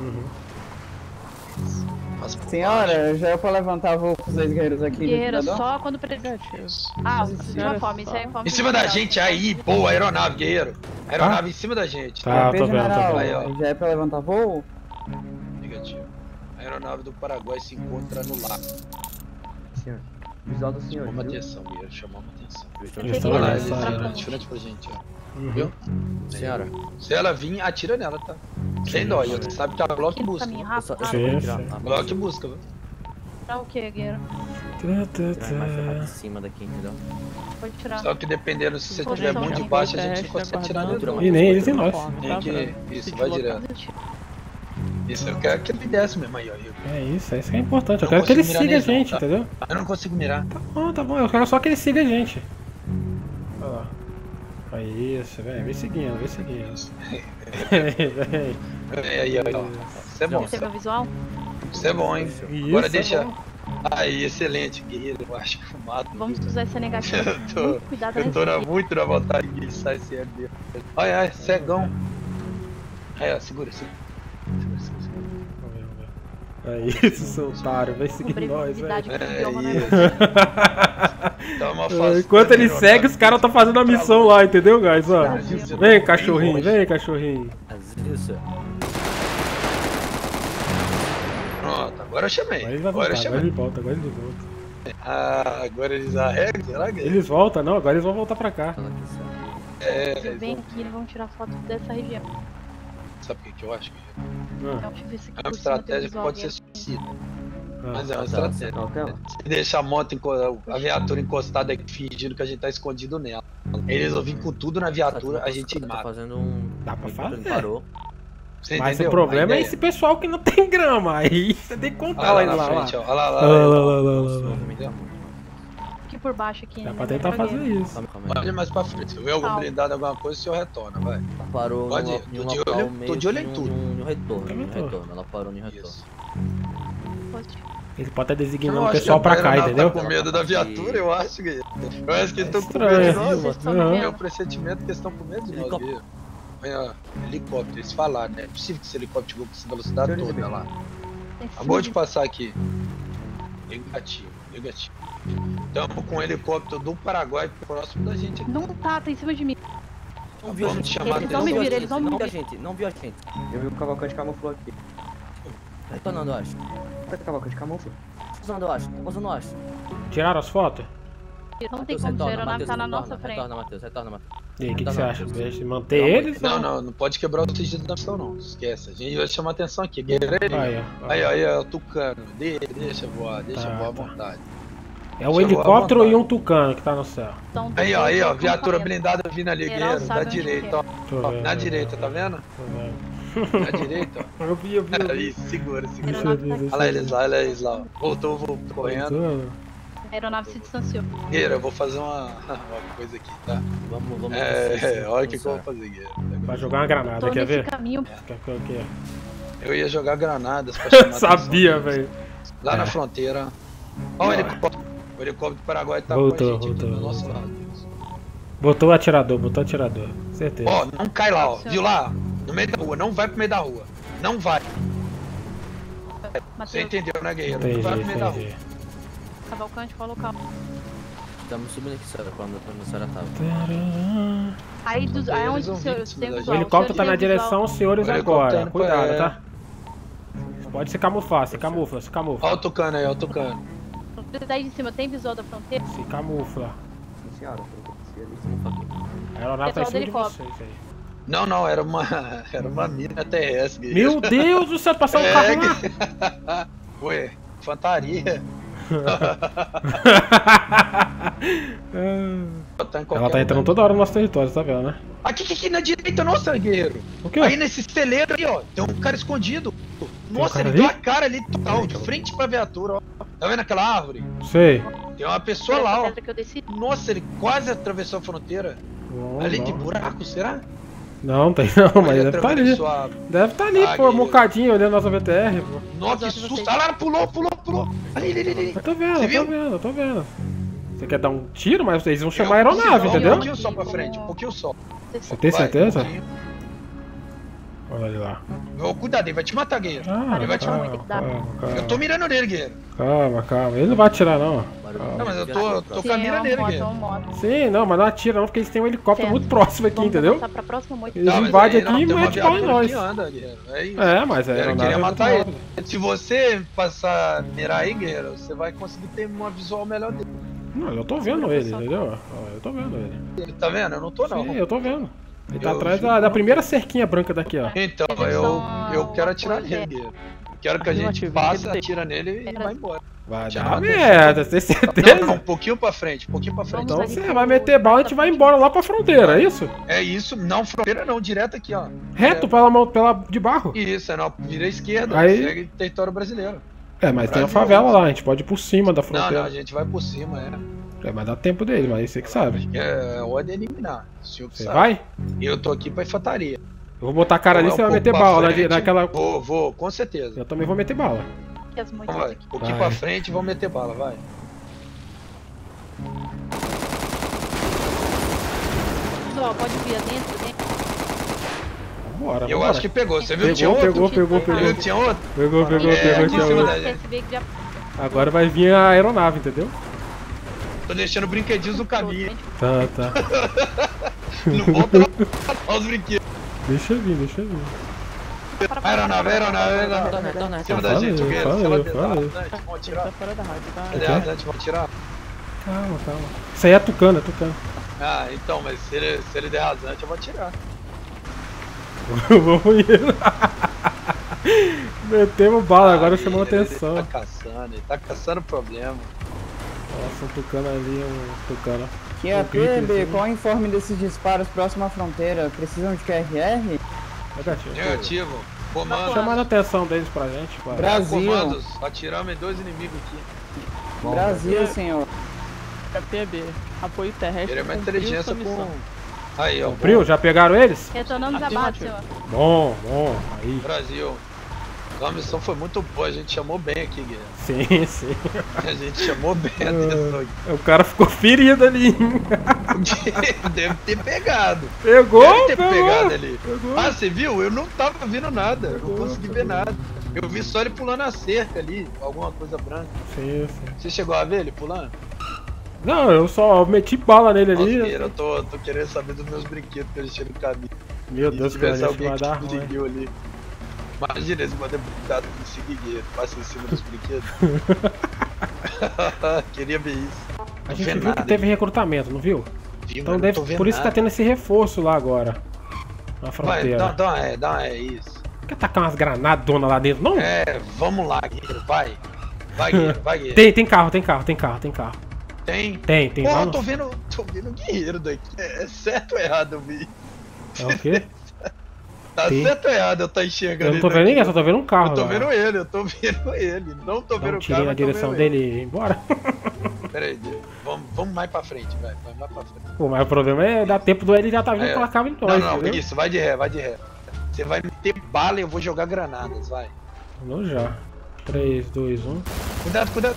Senhora, já é pra levantar voo com os dois guerreiros aqui. Guerreiro, só quando precisa. Ah, de uma forma, isso é forma. Em cima da gente aí, boa, aeronave, guerreiro. Aeronave em cima da gente. Tá, tô vendo. Aí, ó. Já é pra levantar voo? Negativo. A aeronave do Paraguai se encontra no lago. Senhor, visual do senhor. Chamamos atenção, guerreiro, chamamos atenção. Eles estão olhando de frente pra gente, ó. Uhum. Viu? Senhora. Se ela vir, atira nela, tá? Sem dó, você sabe que a Block busca. Block busca, viu? Pra o que, guerreiro? Tirar em cima daqui, entendeu? Pode tirar. Só que dependendo, se você tiver muito de baixo, a gente não consegue tirar nele. E nem eles e nós. Isso, vai direto. Isso, eu quero que ele desce mesmo aí, ó. É isso que é importante. Eu quero que ele siga a gente, entendeu? Eu não consigo mirar. Tá bom. Eu quero só que ele siga a gente. Olha lá. Aí, isso, velho. Vem seguindo. Aí, ó. Isso é bom. Você viu o visual? Isso é bom, hein? Isso, agora deixa. Aí, excelente, guerreiro. Eu acho que eu mato. Vamos usar essa negativa. Cuidado, eu tô muito na vontade de sair esse MD. Olha, cegão. Aí, ó, segura. É isso, seu otário, vai seguir nós, velho. Enquanto ele segue, os caras estão fazendo a missão lá, entendeu, guys? Ó. Vem, cachorrinho. Pronto, agora eu chamei. Agora ele volta. Agora eles arregam, será que? Eles voltam, não, agora eles vão voltar pra cá. Vem aqui, eles vão tirar foto dessa região. Sabe o que eu acho? É uma estratégia que pode ser suicida. Mas é uma estratégia. Se deixar a viatura encostada aqui, fingindo que a gente tá escondido nela. Eles vão vir com tudo na viatura, a gente mata. Dá pra fazer. Parou. Mas o problema é esse pessoal que não tem grama. Aí você tem que contar lá na frente, ó. Olha lá. Aqui por baixo aqui. Dá pra tentar fazer isso. Olha mais pra frente. Se eu ver algum blindado, alguma coisa, o senhor retorna, vai. Parou. Pode ir. Tô de olho em tudo. No retorno. Ela parou no retorno. Ele pode estar designando o pessoal pra cá, entendeu? Tá com medo da viatura, eu acho que eles estão com medo de nós. Meu pressentimento que eles estão com medo de nós. Olha, helicóptero, eles falaram, né? É possível que esse helicóptero chegou com essa velocidade toda, olha lá. Acabou de passar aqui. Negativo. Estamos com o helicóptero do Paraguai próximo da gente aqui. Não tá em cima de mim. Não viu a gente chamar eles não me viram, eles não viram a gente. Não viu a gente. Eu vi o Cavalcante camuflou aqui. Retornando, eu acho. Tá com o Cavalcante camuflou. Usando, eu acho. Usando, eu acho. Tiraram as fotos? Não tem como, a aeronave tá na nossa frente. Retorna, Matheus, retorna. E aí, o que você acha? Deixa manter eles? Não pode quebrar o sigilo da missão, não. Esquece. A gente vai chamar atenção aqui. Guerreiro. Aí, ó, Tucano. Deixa voar à vontade. É um helicóptero e um Tucano que tá no céu. Aí, ó, viatura blindada vindo ali, guerreiro. Da direita, ó. Na direita, tá vendo? Na direita, ó. Eu vi. Aí, segura. Olha eles lá. Voltou correndo. A aeronave se distanciou. Guerreiro, eu vou fazer uma coisa aqui, tá? Vamos. Olha o que eu vou fazer, Guerreiro. Vai jogar uma granada, quer ver? Eu ia jogar granadas pra chamar sabia, velho. Lá na fronteira. Ó o helicóptero. O helicóptero do Paraguai tá com a gente aqui do nosso lado. Botou o atirador, certeza. Ó, não cai lá, ó. Viu lá? No meio da rua, não vai pro meio da rua. Não vai. Você entendeu, né, Guerreiro? Não vai pro meio da rua. Cavalcante, qual local? Estamos subindo aqui, Sara, quando a Sara tava. Aí onde o senhor tem visual? O helicóptero tá na direção, os senhores agora. Cuidado, tá? Pode se camuflar, se camufla. Ó o Tucano aí, ó o Tucano. Daí de cima tem visual da fronteira? Se camufla. Senhora, a aeronave tá em cima de vocês aí. Não, era uma mina terrestre. Meu Deus do céu, passou um carro lá. Ué, infantaria. Ela tá entrando toda hora no nosso território, tá vendo, né? Aqui na direita, nossa, guerreiro. O quê? Aí nesse celeiro aí, ó, tem um cara escondido. Nossa, ele deu a cara ali total, de frente pra viatura, ó. Tá vendo aquela árvore? Sei. Tem uma pessoa lá, ó. Nossa, ele quase atravessou a fronteira. Ali de buraco, será? Não, tem não, mas deve tá ali. Deve tá ali, pô, mocadinho olhando nossa VTR, pô. Nossa, que susto! Olha lá, pulou! Ali. Eu tô vendo. Você quer dar um tiro, mas vocês vão chamar a aeronave, entendeu? Um pouquinho só pra frente, um pouquinho só. Você tem certeza? Olha ele lá. Cuidado, ele vai te matar, guerreiro. Ele vai te matar. Eu tô mirando nele, guerreiro. Calma. Ele não vai atirar, não. Não, mas eu tô com a mira nele, guerreiro. Sim, não, mas não atira não, porque eles têm um helicóptero muito próximo aqui, entendeu? Eles Não, invadem aqui e metem bala em nós. Mas a aeronave queria matar ele. Se você passar a mirar aí, guerreiro, você vai conseguir ter uma visual melhor dele. Não, eu tô vendo ele, entendeu? Eu tô vendo ele. Ele tá vendo? Eu não tô, não. Sim, eu tô vendo. Ele tá atrás da primeira cerquinha branca daqui, ó. Então, eu quero atirar nele, guerreiro. Quero que a gente passe, atira nele e vai embora. Vai dar merda, tem certeza? Não, um pouquinho pra frente. Então você vai meter bala e a gente vai embora lá pra fronteira, é isso? É isso, não, fronteira não, direto aqui, ó. Reto pela de barro? Isso, não, vira à esquerda, aí segue território brasileiro. Mas tem uma favela lá, a gente pode ir por cima da fronteira. Não, a gente vai por cima, mas dá tempo dele, mas você que sabe. É hora de eliminar. Você vai? Eu tô aqui pra infantaria. Eu vou botar a cara ali e você vai meter bala naquela. Vou, com certeza. Eu também vou meter bala. Vai, um pouquinho pra frente e vou meter bala, vai. Pode vir dentro. Vambora. Eu acho que pegou, você viu? Tinha outro? Pegou. Tinha outro? Pegou. Agora vai vir a aeronave, entendeu? Tô deixando brinquedinhos no caminho. Tá. Não volta não. Olha os brinquedos. Deixa vir. Aeronave. Em cima da gente, falei. Vamos atirar. Vamos atirar. Calma. Isso aí é Tucano, Ah, então, mas se ele der rasante, eu vou atirar. Vamos ir. Metemos bala, agora chamou atenção. Ele tá caçando problema. Nossa, um Tucano ali, um Tucano. Que é PB, qual o informe desses disparos próximo à fronteira? Precisam de QRR? Negativo. Comando. Chamando a atenção deles pra gente. Brasil. Comandos, atiramos em 2 inimigos aqui. Brasil, senhor. PB, apoio terrestre. Ele é uma inteligência com... Aí, ó. Cumpriu? Já pegaram eles? Retornamos abaixo, senhor. Bom. Aí. Brasil. A missão foi muito boa, a gente chamou bem aqui, Guilherme. Sim. A gente chamou bem a atenção aqui. O cara ficou ferido ali. Deve ter pegado. Pegou? Deve ter pegado ali. Ah, você viu? Eu não tava vendo nada. Eu não consegui ver nada. Eu vi só ele pulando a cerca ali, alguma coisa branca. Sim. Você chegou a ver ele pulando? Não, eu só meti bala nele ali. Nossa, eu tô querendo saber dos meus brinquedos que eu deixei no caminho. Meu Deus, que vai dar ruim. Ali. Imagina esse mano blindado com esse guigueiro, passa em cima dos brinquedos. Queria ver isso. A gente viu que teve recrutamento, não viu? Então deve, por isso que tá tendo esse reforço lá agora. Na fronteira. Vai, dá uma isso. Quer tacar umas granadonas lá dentro, não? É, vamos lá, guerreiro, vai. Vai, guerreiro. Tem carro. Tem? Tem. Pô, tô vendo o guerreiro daqui. É certo ou errado, eu vi? É o quê? Tá certo ou errado eu tô enxergando ele? Eu não tô vendo ninguém, só tô vendo um carro. Eu tô vendo ele. Não tô vendo o carro. Tirei na direção dele e ir embora. Pera aí, vamos mais pra frente, vai mais pra frente. Pô, mas o problema é dar tempo do ele já tá vindo pela cava em nós. Não, isso, vai de ré. Você vai meter bala e eu vou jogar granadas, vai. Não já. 3, 2, 1. Cuidado.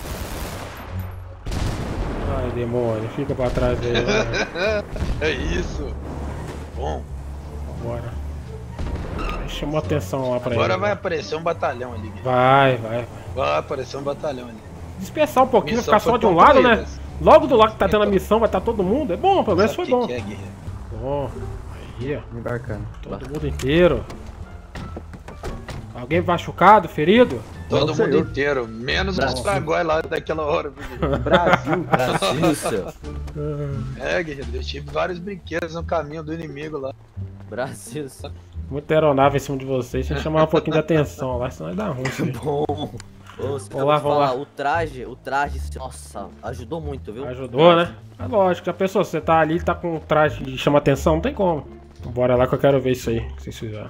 Ai, demônio, fica pra trás aí, vai. É isso. Bom. Bora. Chamou atenção lá pra ele. Agora vai aparecer um batalhão ali. Vai. Vai aparecer um batalhão ali. Dispersar um pouquinho, ficar só de um lado, né? Logo do lado que tá tendo a missão, vai estar todo mundo. É bom, pelo menos foi bom. Bom. Aí, ó. Embarcando. Todo mundo inteiro. Alguém machucado, ferido? Todo mundo inteiro, menos os tragóis lá daquela hora. Brasil, seu. É, guerreiro, deixei vários brinquedos no caminho do inimigo lá. Brasil, seu. Muita aeronave em cima de vocês, tinha que chamar um pouquinho de atenção lá, senão vai dar ruim. Bom. Vamos lá. O traje, nossa, ajudou muito, viu? Ajudou, né? É lógico, já pensou, você tá ali, tá com um traje que chama atenção, não tem como. Bora lá que eu quero ver isso aí, que vocês fizeram.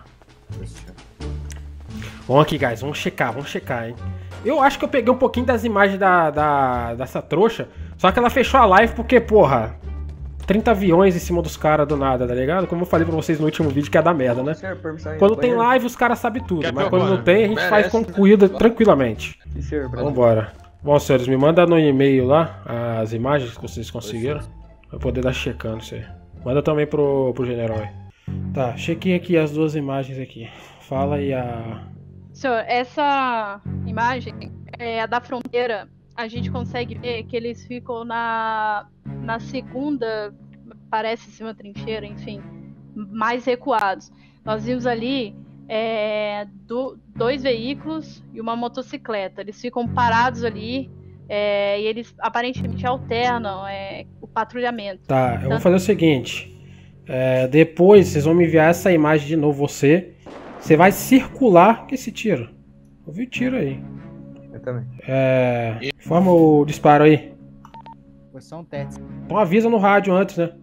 Vamos aqui, guys, vamos checar, hein. Eu acho que eu peguei um pouquinho das imagens dessa trouxa, só que ela fechou a live porque, porra, 30 aviões em cima dos caras do nada, tá ligado? Como eu falei pra vocês no último vídeo, que é da merda, né? Quando tem live, os caras sabem tudo, mas quando não tem, a gente faz com cuida, tranquilamente. Vambora. Bom, senhores, me manda no e-mail lá as imagens que vocês conseguiram, pra poder dar checando isso aí. Manda também pro general aí. Tá, chequei aqui as duas imagens aqui. Fala aí a... Senhor, essa imagem é a da fronteira. A gente consegue ver que eles ficam na segunda, parece ser uma trincheira, enfim, mais recuados. Nós vimos ali dois veículos e uma motocicleta. Eles ficam parados ali e eles aparentemente alternam o patrulhamento. Tá, eu vou fazer o seguinte. Depois vocês vão me enviar essa imagem de novo. Você vai circular com esse tiro. Eu vi o tiro aí. Eu também. Forma o disparo aí. Posição teste. Então avisa no rádio antes, né?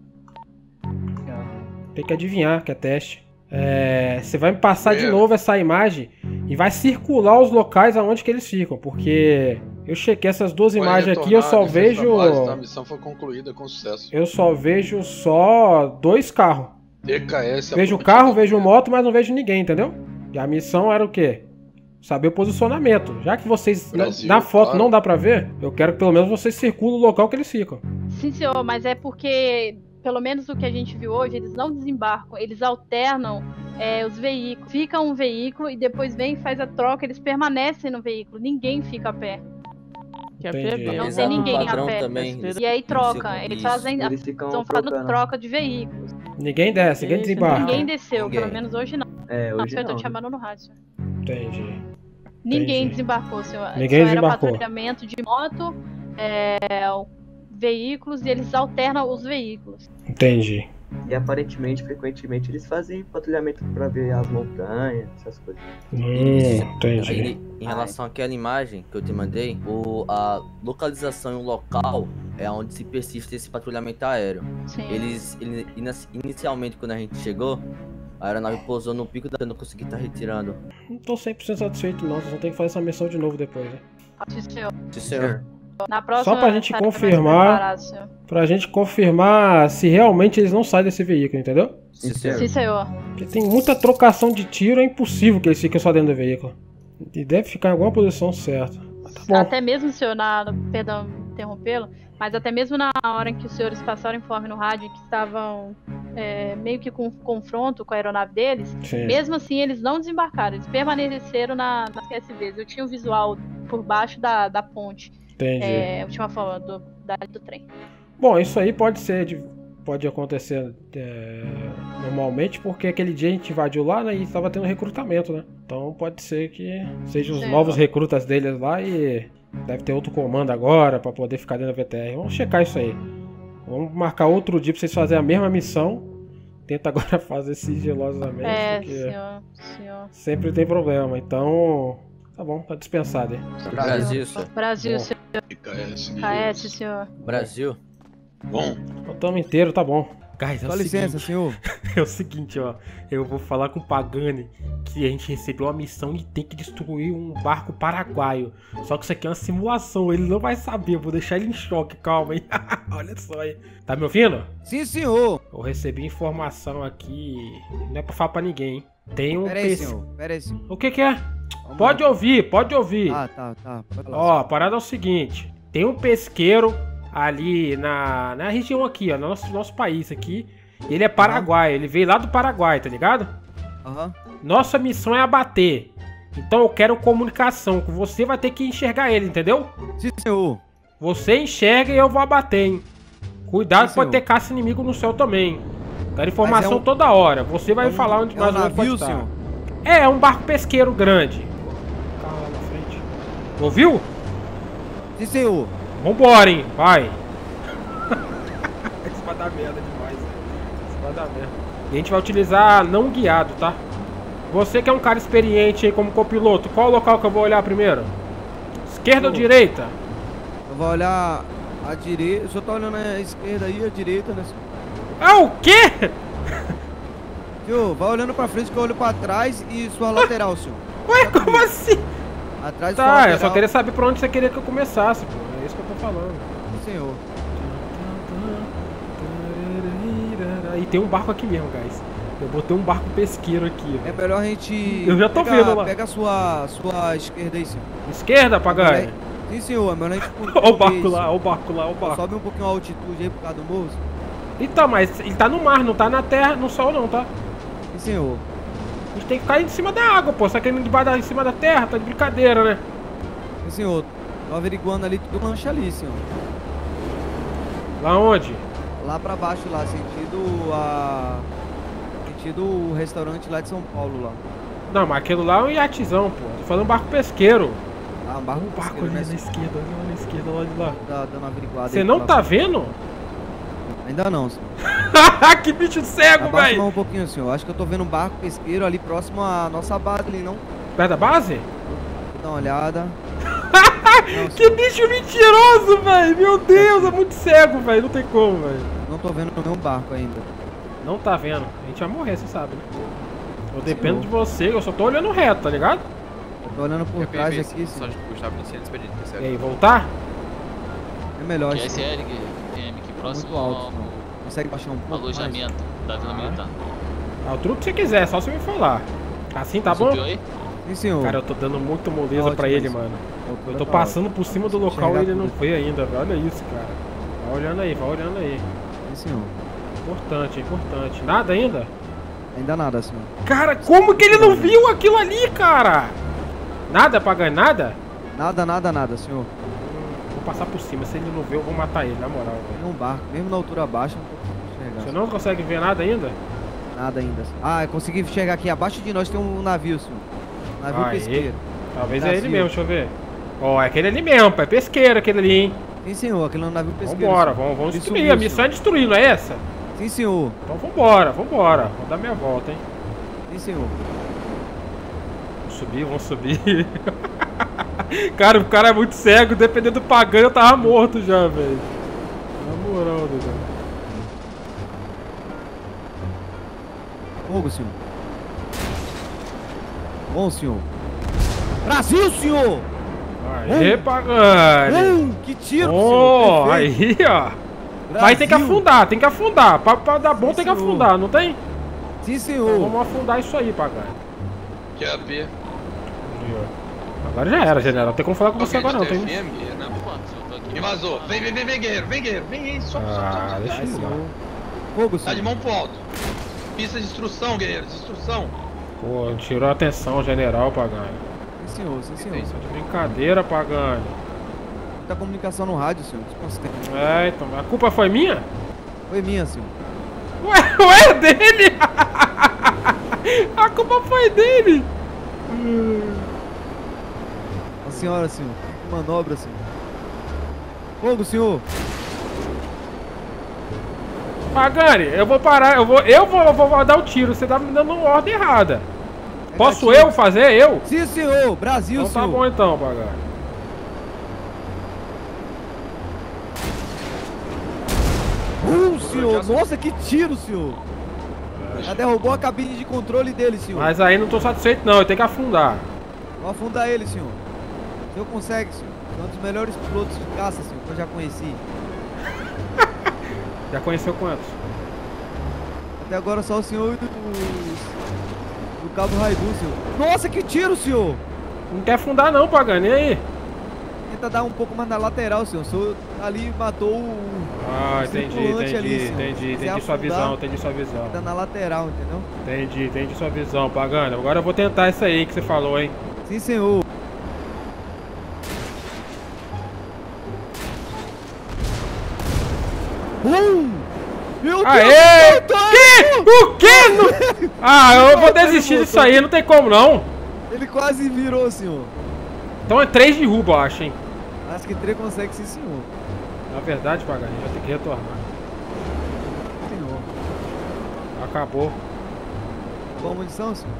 Tem que adivinhar que é teste. Você vai me passar de novo essa imagem e vai circular os locais aonde que eles ficam, porque eu chequei essas duas imagens aqui, eu só vejo... A missão foi concluída com sucesso. Eu só vejo dois carros. DKS... Vejo carro, vejo moto, mas não vejo ninguém, entendeu? E a missão era o quê? Saber o posicionamento. Já que vocês, Brasil, na foto, claro, não dá pra ver, eu quero que pelo menos vocês circulem o local que eles ficam. Sim, senhor, mas é porque, pelo menos o que a gente viu hoje, eles não desembarcam, eles alternam os veículos. Fica um veículo e depois vem e faz a troca, eles permanecem no veículo, ninguém fica a pé. Não tem ninguém a pé. Também. E aí troca, eles estão fazendo troca de veículos. Ninguém desce, ninguém desembarca. Ninguém desceu, pelo menos hoje não. Hoje eu tô te chamando no rádio. Entendi. Ninguém desembarcou, senhor. Ninguém desembarcou. Era patrulhamento de moto, veículos, e eles alternam os veículos. Entendi. E aparentemente, frequentemente, eles fazem patrulhamento pra ver as montanhas, essas coisas. Entendi. Aí, em relação àquela imagem que eu te mandei, a localização e o local é onde se persiste esse patrulhamento aéreo. Sim. Inicialmente, quando a gente chegou, a aeronave pousou no pico da... não consegui estar retirando. Não tô 100% satisfeito não, vocês vão ter que fazer essa missão de novo depois, né? Sim, senhor. Na próxima, só pra gente confirmar, se realmente eles não saem desse veículo, entendeu? Sim, senhor. Sim, senhor. Porque tem muita trocação de tiro, é impossível que eles fiquem só dentro do veículo. E deve ficar em alguma posição certa. Tá bom. Até mesmo, senhor, perdão, interrompê-lo, mas até mesmo na hora em que os senhores passaram informe no rádio que estavam meio que com confronto com a aeronave deles, sim, mesmo assim eles não desembarcaram, eles permaneceram nas QSVs. Eu tinha um visual por baixo da ponte. Entendi. Última forma do trem. Bom, isso aí pode acontecer normalmente, porque aquele dia a gente invadiu lá, né, e estava tendo recrutamento, né? Então pode ser que sejam os novos recrutas deles lá e deve ter outro comando agora pra poder ficar dentro da VTR. Vamos checar isso aí. Vamos marcar outro dia pra vocês fazerem a mesma missão. Tenta agora fazer sigilosamente, porque senhor. sempre tem problema. Então, tá bom, tá dispensado aí. Brasil, senhor. Brasil, senhor. KS, senhor. Brasil. Bom. Estamos inteiro, tá bom. Guys, Dá licença, senhor. É o seguinte, ó. Eu vou falar com o Pagani que a gente recebeu uma missão e tem que destruir um barco paraguaio. Só que isso aqui é uma simulação, ele não vai saber. Eu vou deixar ele em choque, calma aí. Olha só aí. Tá me ouvindo? Sim, senhor. Eu recebi informação aqui. Não é pra falar pra ninguém, hein? Tem um... Pera aí, senhor. Pera aí, senhor. O que é? Pode ouvir, pode ouvir. Ah, tá. Ó, a parada é o seguinte. Tem um pesqueiro ali na região aqui, ó, no nosso país aqui. Ele é paraguaio, ele veio lá do Paraguai, tá ligado? Nossa missão é abater. Então eu quero comunicação, que você vai ter que enxergar ele, entendeu? Sim, senhor. Você enxerga e eu vou abater, hein? Cuidado, pode ter caça inimigo no céu também. Quero informação toda hora. Você vai falar onde nós vamos postar. Senhor? É um barco pesqueiro grande. Carro lá na frente. Ouviu? Sim, senhor. Vambora, hein? Vai. Isso vai dar merda demais, né? Isso vai dar merda. E a gente vai utilizar não guiado, tá? Você que é um cara experiente aí como copiloto, qual o local que eu vou olhar primeiro? Esquerda ou direita? Eu vou olhar a direita. O senhor tá olhando a esquerda aí, a direita, né? Ah, o quê? Senhor, vai olhando pra frente que eu olho pra trás e sua lateral, senhor. Ué, como assim? Atrás tá, lateral. Eu só queria saber pra onde você queria que eu começasse, pô. É isso que eu tô falando. Sim, senhor. E tem um barco aqui mesmo, guys. Eu botei um barco pesqueiro aqui. É melhor a gente... Eu já tô vendo lá. Pega a sua esquerda aí, senhor. Esquerda, Pagani? Sim, senhor. É melhor a gente... Olha o barco lá, olha o barco lá, olha o barco. Sobe um pouquinho a altitude aí por causa do morro. Então, mas ele tá no mar, não tá na terra, no sol não, tá? Sim, senhor. A gente tem que cair em cima da água, pô. Você tá querendo em cima da terra? Tá de brincadeira, né? Sim, senhor. Tô averiguando ali tudo lancha ali, senhor. Lá onde? Lá pra baixo, lá, sentido o restaurante lá de São Paulo, lá. Não, mas aquilo lá é um iatezão, pô. Tô falando um barco pesqueiro. Ah, um barco ali na esquerda, ali na esquerda, lá de lá. Tá dando uma averiguada. Você não tá vendo? Ainda não, senhor. Que bicho cego, velho! Abaixa um pouquinho, senhor. Acho que eu tô vendo um barco pesqueiro ali próximo à nossa base ali, não? Perto da base? Vou dar uma olhada. Que bicho mentiroso, velho! Meu Deus, é muito cego, velho. Não tem como, velho. Não tô vendo nenhum barco ainda. Não tá vendo. A gente vai morrer, você sabe, né? Eu dependo de você, eu só tô olhando reto, tá ligado? Eu tô olhando por trás aqui, só de Gustavo iniciando expediente, E aí, voltar? É melhor, senhor. GSL, TM aqui próximo. Muito alto, senhor. Consegue baixar um pouco alojamento da Vila Militar. Ah, o truque que você quiser, só você me falar. Assim tá bom? Aí? Sim, senhor. Cara, eu tô dando muita moleza pra ele, mano. Eu tô passando por cima do local e ele não foi ainda, velho. Olha isso, cara. Vai olhando aí, vai olhando aí. Sim, senhor. Importante, importante. Nada ainda? Ainda nada, senhor. Cara, como que ele não viu aquilo ali, cara? Nada, Pagani, nada? Nada, senhor. Vou passar por cima, se ele não ver eu vou matar ele, na moral, velho. Tem um barco, mesmo na altura baixa, não consigo enxergar. Você não consegue ver nada ainda? Nada ainda. Ah, eu consegui enxergar aqui, abaixo de nós tem um navio, senhor. Navio pesqueiro. Talvez é ele mesmo, deixa eu ver. Ó, é aquele ali mesmo, é pesqueiro aquele ali, hein? Sim, senhor, aquele é um navio pesqueiro. Vambora, vamos destruir, a missão é destruir, não é essa? Sim, senhor. Então vambora. Vou dar minha volta, hein? Sim, senhor. Vamos subir. Cara, o cara é muito cego, dependendo do Pagani eu tava morto já, velho. Na moral, velho. Fogo, senhor. Bom, senhor. Brasil, senhor! Aê, Pagani! Que tiro, senhor! Aí, ó. Mas tem que afundar, Pra dar bom tem que afundar, não tem? Sim, senhor. Então vamos afundar isso aí, Pagani. Que é B. Agora já era, general. Não tem como falar com você agora, não. Tem... Me vazou. Vem, guerreiro. Vem aí, sobe. Deixa eu ir lá. Fogo, tá de mão pro alto. Pista de instrução, guerreiro. Instrução. Pô, tirou a atenção, general, Pagani. Sim, senhor. Isso é de brincadeira, Pagani. Muita comunicação no rádio, senhor. É, então, a culpa foi minha? Foi minha, senhor. Ué, é dele? A culpa foi dele. A senhora, senhor. Que manobra, senhor. Fogo, senhor. Magani, eu vou parar, eu vou dar o tiro, você tá me dando uma ordem errada. Posso eu fazer? Eu? Sim, senhor. Brasil, então, senhor. Tá bom então, Magani. Senhor. Nossa, que tiro, senhor. Já derrubou a cabine de controle dele, senhor. Mas aí não tô satisfeito não, eu tenho que afundar. Vou afundar ele, senhor. O senhor consegue, senhor. É um dos melhores pilotos de caça, senhor, que eu já conheci. Já conheceu quantos? Até agora só o senhor e do Cabo Raibu, senhor. Nossa, que tiro, senhor! Não quer afundar não, Pagani, e aí? Tenta dar um pouco mais na lateral, senhor. O senhor ali matou o... Ah, entendi sua visão, entendi sua visão. Tá na lateral, entendeu? Entendi sua visão, Pagani. Agora eu vou tentar isso aí que você falou, hein? Sim, senhor. Meu Deus! Aê! Que? O quê? Ah, eu vou desistir disso aí, não tem como não. Ele quase virou, senhor. Então é 3 derruba, eu acho, hein? Acho que 3 consegue sim, senhor. Na verdade, Pagani, já tem que retornar. Senhor. Acabou. Acabou a munição, senhor?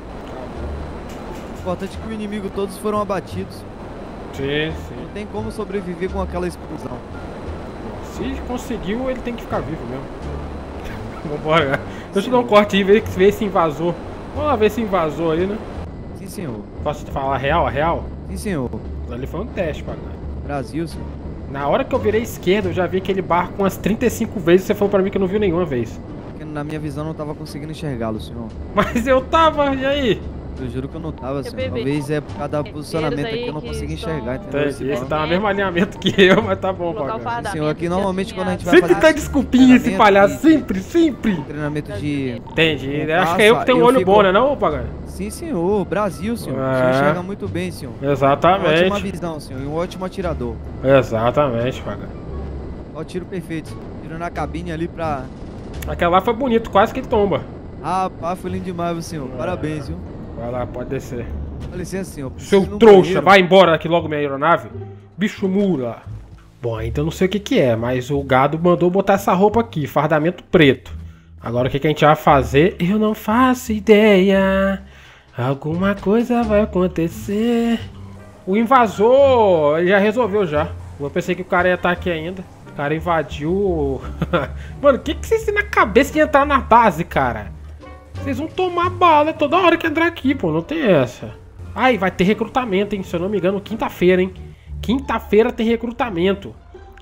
O importante é que o inimigo todos foram abatidos. Sim. Não tem como sobreviver com aquela explosão. Se conseguiu, ele tem que ficar vivo mesmo. Vambora. Deixa eu dar um corte aí, ver esse invasor. Vamos lá ver esse invasor aí, né? Sim, senhor. Posso te falar a real? Sim, senhor. Ali foi um teste, Pagani. Brasil, senhor. Na hora que eu virei esquerda, eu já vi aquele barco umas 35 vezes. Você falou pra mim que não viu nenhuma vez. Porque na minha visão eu não tava conseguindo enxergá-lo, senhor. Mas eu tava, e aí? Eu juro que eu não tava, senhor. Talvez é por causa do posicionamento aqui que eu não consegui enxergar, entendeu? Entendi, você tá no mesmo alinhamento que eu, mas tá bom, Pagani. Senhor, aqui normalmente quando a gente vai sempre tem desculpinha esse palhaço, sempre. Treinamento de... Entendi, acho que é eu que tenho um olho bom, né não, Pagani? Sim, senhor. Brasil, senhor. O senhor enxerga muito bem, senhor. Exatamente. Uma ótima visão, senhor. E um ótimo atirador. Exatamente, Pagani. Olha o tiro perfeito, senhor. Tiro na cabine ali pra... Aquela lá foi bonito, quase que ele tomba. Rapaz, foi lindo demais, senhor. Parabéns, viu? Vai lá, pode descer. Dá licença, senhor. Seu trouxa, vai embora aqui logo minha aeronave. Bicho mula. Bom, ainda não sei o que é, mas o gado mandou botar essa roupa aqui, fardamento preto. Agora o que a gente vai fazer? Eu não faço ideia. Alguma coisa vai acontecer. O invasor, ele já resolveu já. Eu pensei que o cara ia estar aqui ainda. O cara invadiu. Mano, o que vocês têm na cabeça de entrar na base, cara? Vocês vão tomar bala toda hora que entrar aqui, pô. Não tem essa. Aí, vai ter recrutamento, hein? Se eu não me engano, quinta-feira, hein? Quinta-feira tem recrutamento.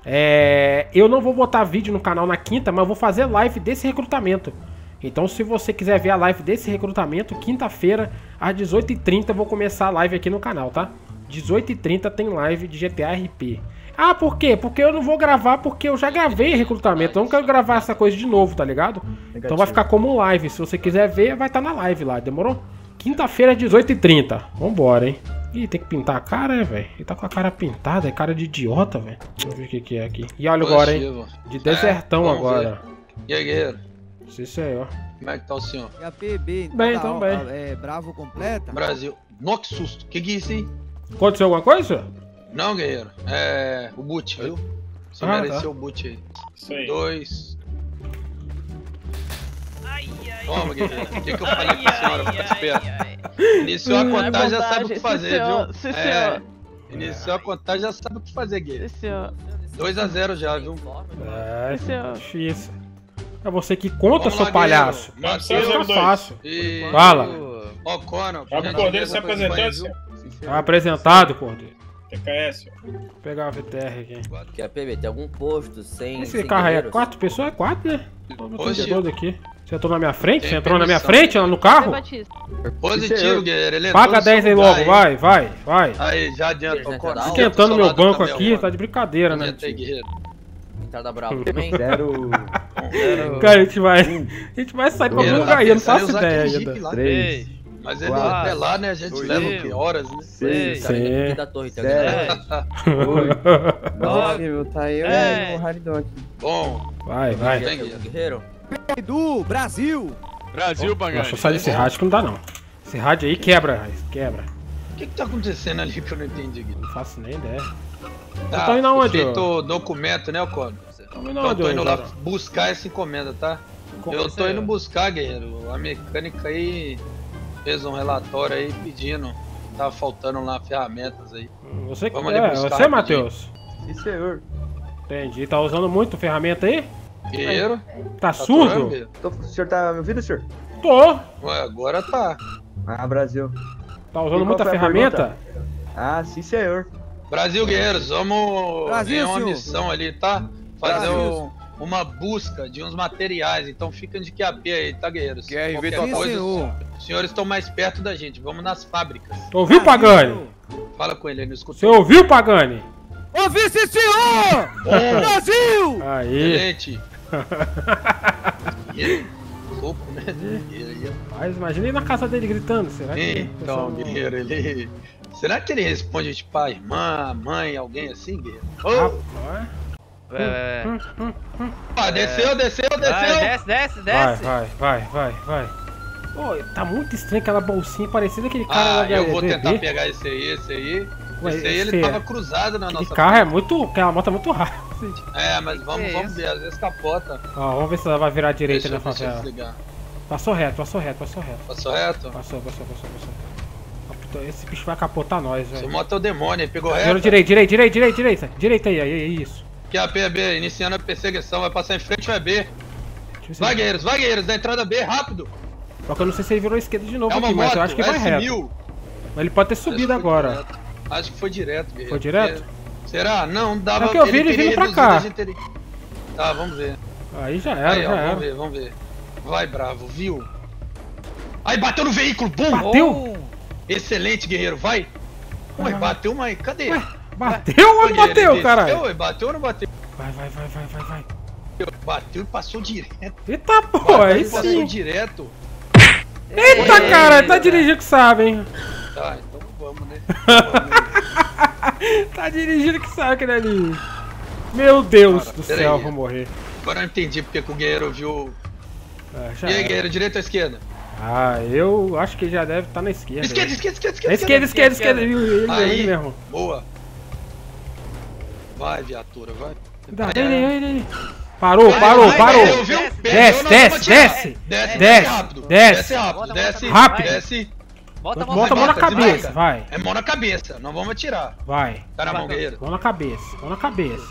Eu não vou botar vídeo no canal na quinta, mas eu vou fazer live desse recrutamento. Então, se você quiser ver a live desse recrutamento, quinta-feira, às 18h30, eu vou começar a live aqui no canal, tá? 18h30 tem live de GTA RP. Ah, por quê? Porque eu não vou gravar, porque eu já gravei recrutamento. Eu não quero gravar essa coisa de novo, tá ligado? Então vai ficar como live. Se você quiser ver, vai estar na live lá, demorou? Quinta-feira, 18h30. Vambora, hein? Ih, tem que pintar a cara, né, velho? Ele tá com a cara pintada, é cara de idiota, velho. Vamos ver o que é aqui. E olha agora, hein? De desertão agora. E aí, guerreiro? Sim, senhor. Como é que tá o senhor? E a PB, bem, então bem. Bravo completa? Brasil. Nossa, que susto. Que é isso aí? Aconteceu alguma coisa? Não, guerreiro. É o boot, viu? Você mereceu o boot aí. Isso aí. 2. Toma, guerreiro. O que eu falei pra senhora? Fica esperto. Iniciou a contagem, já sabe o que fazer, viu? Sim, senhor. Iniciou a contagem, já sabe o que fazer, guerreiro. Sim, senhor. 2-0 já, viu? Difícil. É você que conta, seu palhaço. Mas tá fácil. E... Fala. Ó, Conan. O Cordeiro se apresentou, senhor? Tá apresentado, Cordeiro. TKS. Vou pegar a VTR aqui. Que é PB, tem algum posto sem. Esse carro aí é 4 pessoas? É 4, né? Todo aqui. Você entrou na minha frente? Você entrou na minha frente, lá no carro? Positivo, guerreiro. Paga 10 aí logo, vai. Aí, já adianta. Esquentando meu banco aqui, tá de brincadeira, né? Entrada brava também? Cara, a gente vai sair pra algum lugar aí, eu não faço ideia ainda. 3, Mas ele até lá, né? A gente leva o quê? Horas, né? Sim. Aqui da torre, tá Oi. Tá eu e o Haridon aqui. Bom. Vai. Guerreiro. Do Brasil. Brasil, Pagani. Deixa eu sair desse rádio que não dá, não. Esse rádio aí quebra. O que tá acontecendo ali que eu não entendi, Guilherme? Não faço nem ideia. Tá, tá indo aonde, feito documento, né, Código? Eu tô indo lá buscar essa encomenda, tá? Eu tô indo buscar, guerreiro. A mecânica aí fez um relatório aí pedindo. Tava faltando lá ferramentas aí. Você que você, Matheus? Sim, senhor. Entendi. Tá usando muito ferramenta aí? Guerreiro. Tá surdo? O senhor tá me ouvindo, senhor? Tô. Ué, agora tá. Ah, Brasil. Tá usando muita ferramenta? Ah, sim, senhor. Brasil, guerreiros, vamos Brasil, em uma senhor. missão ali, tá? Fazer Brasil. uma busca de uns materiais, então fica de QAP aí, tá, guerreiros? QRV Qualquer tá coisa, senhor. os senhores estão mais perto da gente, vamos nas fábricas. Ouviu, Pagani? Fala com ele, ele não escutou. Você ouviu, Pagani? Ouvi, sim, senhor! Brasil! Aí. Excelente. Soco, né? Mas imagina ele na casa dele gritando, será que... Então, guerreiro, ele... Será que ele responde tipo a irmã, mãe, alguém assim, guerreiro? Desceu. Desce. Vai. Pô, tá muito estranho aquela bolsinha parecida aquele cara da eu vou tentar pegar esse aí. Ué, esse aí ele tava cruzado na nossa... Aquele carro é muito... Aquela moto é muito rápida. É, mas vamos ver, às vezes capota. Ó, vamos ver se ela vai virar à direita na favela. Deixa eu desligar. Passou reto. Passou reto? Passou. Esse bicho vai capotar nós, velho. Essa moto é o demônio, ele pegou reto. Direita aí, isso. QAP, iniciando a perseguição, vai passar em frente ao EB. Vai, guerreiros, da entrada B, rápido. Só que eu não sei se ele virou à esquerda de novo É uma aqui, mas moto, eu acho que vai reto. Mas ele pode ter subido agora. Acho que foi direto, guerreiro. Foi direto? Será? Não dava... É que eu vi ele vindo pra cá. Tá, vamos ver. Aí já era, Vamos ver. Vai, bravo, viu? Aí, bateu no veículo, bum! Bateu? Excelente, guerreiro, vai! Ué, bateu, mas cadê? Bateu ou não bateu, caralho? Bateu ou não bateu? Vai. Bateu e passou direto. Eita, pô, aí sim. Passou direto. Eita, cara, tá dirigindo que sabe, hein? Tá, então vamos, né? Tá dirigindo que sabe aquele ali. Meu Deus do céu, vou morrer. Agora eu entendi porque que o guerreiro viu... E aí, guerreiro, direita ou esquerda? Ah, eu acho que já deve estar na esquerda. Esquerda, viu? Ele mesmo. Boa. Vai, viatura, vai. Ele. Parou. Desce. Bota a mão na cabeça, vai. É mão na cabeça, não vamos atirar. Vai. Tá na mão, guerreiro. Mão na cabeça.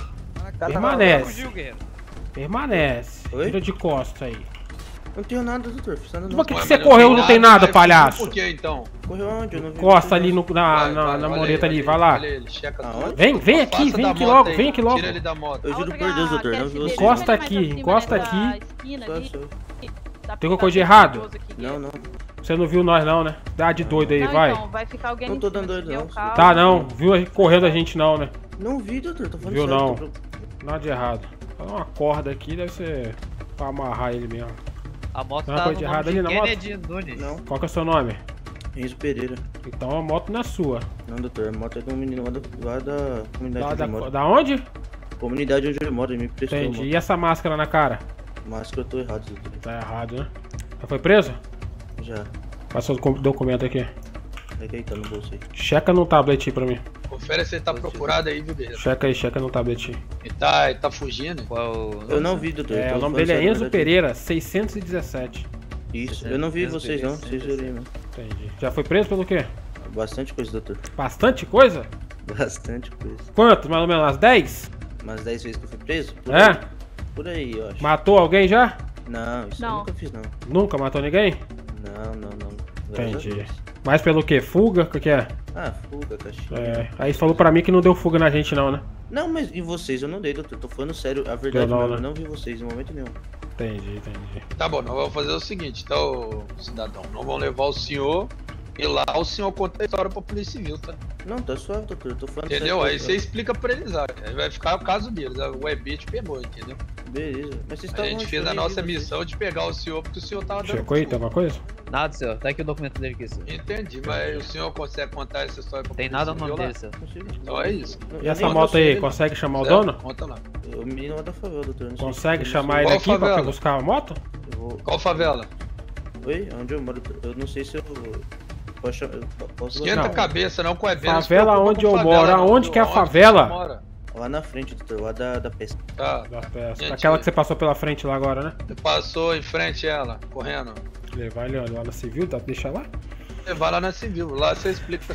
Permanece. Vira de costa aí. Não tenho nada, doutor. Por que você correu e não tem nada, palhaço? Por que então? Correu onde? Eu não vi. Costa ali na mureta ali, vai lá. Vem aqui logo. Tira ele da moto. Eu juro por Deus, doutor, não vi você. Encosta aqui. Tem alguma coisa de errado? Não. Você não viu nós não, né? Dá de doido aí, vai. Então, vai ficar alguém não tô dando doido não. Tá não, viu correndo a gente não, né? Não vi, doutor, tô falando viu sério. Não, nada de errado. Uma corda aqui, deve ser pra amarrar ele mesmo. A moto não tá coisa de errado ali na moto? Não. Qual que é o seu nome? Renzo Pereira. Então a moto não é sua. Não, doutor, a moto é de um menino lá da comunidade onde eu moro. Da onde? Comunidade onde eu moro, ele me prestou. Entendi. E essa máscara na cara? Máscara eu tô errado, doutor. Tá errado, né? Já foi preso? Já. Passa o documento aqui. É que aí tá no bolso aí. Checa no tablet aí pra mim. Confere se ele tá procurado aí, viu, guerreiro? Checa no tablet. Ele tá fugindo? Eu não vi, doutor. O nome dele é Enzo Pereira, 617. Isso, eu não vi vocês não, vocês jurem, mano. Entendi. Já foi preso pelo quê? Bastante coisa, doutor. Bastante coisa? Bastante coisa. Quanto? Mais ou menos umas 10? Umas 10 vezes que eu fui preso? Por aí, eu acho. Matou alguém já? Não, isso eu nunca fiz não. Nunca matou ninguém? Não. Entendi. Mas pelo quê? Fuga? O que é? Ah, fuga, caixinha. Aí você falou pra mim que não deu fuga na gente não, né? Não, mas e vocês? Eu não dei, doutor. Tô falando sério, a verdade eu não vi vocês em momento nenhum. Entendi. Tá bom, nós vamos fazer o seguinte, então, cidadão. Nós vamos levar o senhor e lá o senhor conta a história pra polícia civil, tá? Não, tá suave, doutor. Tô falando entendeu? sério. Aí você explica pra eles, aí vai ficar o caso deles. O EB te pegou, entendeu? Beleza. Mas vocês a gente fez a nossa missão de pegar o senhor porque o senhor tava dando. Checou aí, tem alguma coisa? Nada, senhor. Tá aqui o documento dele aqui, senhor. Entendi, mas o senhor consegue contar essa história pra Tem nada no nome dele, senhor. Então é isso. E essa moto aí, consegue chamar o dono? Conta lá. O menino lá da favela, doutor. Consegue chamar ele aqui pra buscar a moto? Qual favela? Oi, onde eu moro? Eu não sei se eu posso... Esquenta a cabeça, não com é bem. Favela onde eu moro. Aonde que é a favela? Lá na frente, doutor, lá da pesca. Tá. Da pesca. Aquela que você passou pela frente lá agora, né? Você passou em frente ela, correndo. Vai ali, olha, lá na civil, deixa lá? Você vai lá na civil, lá você explica.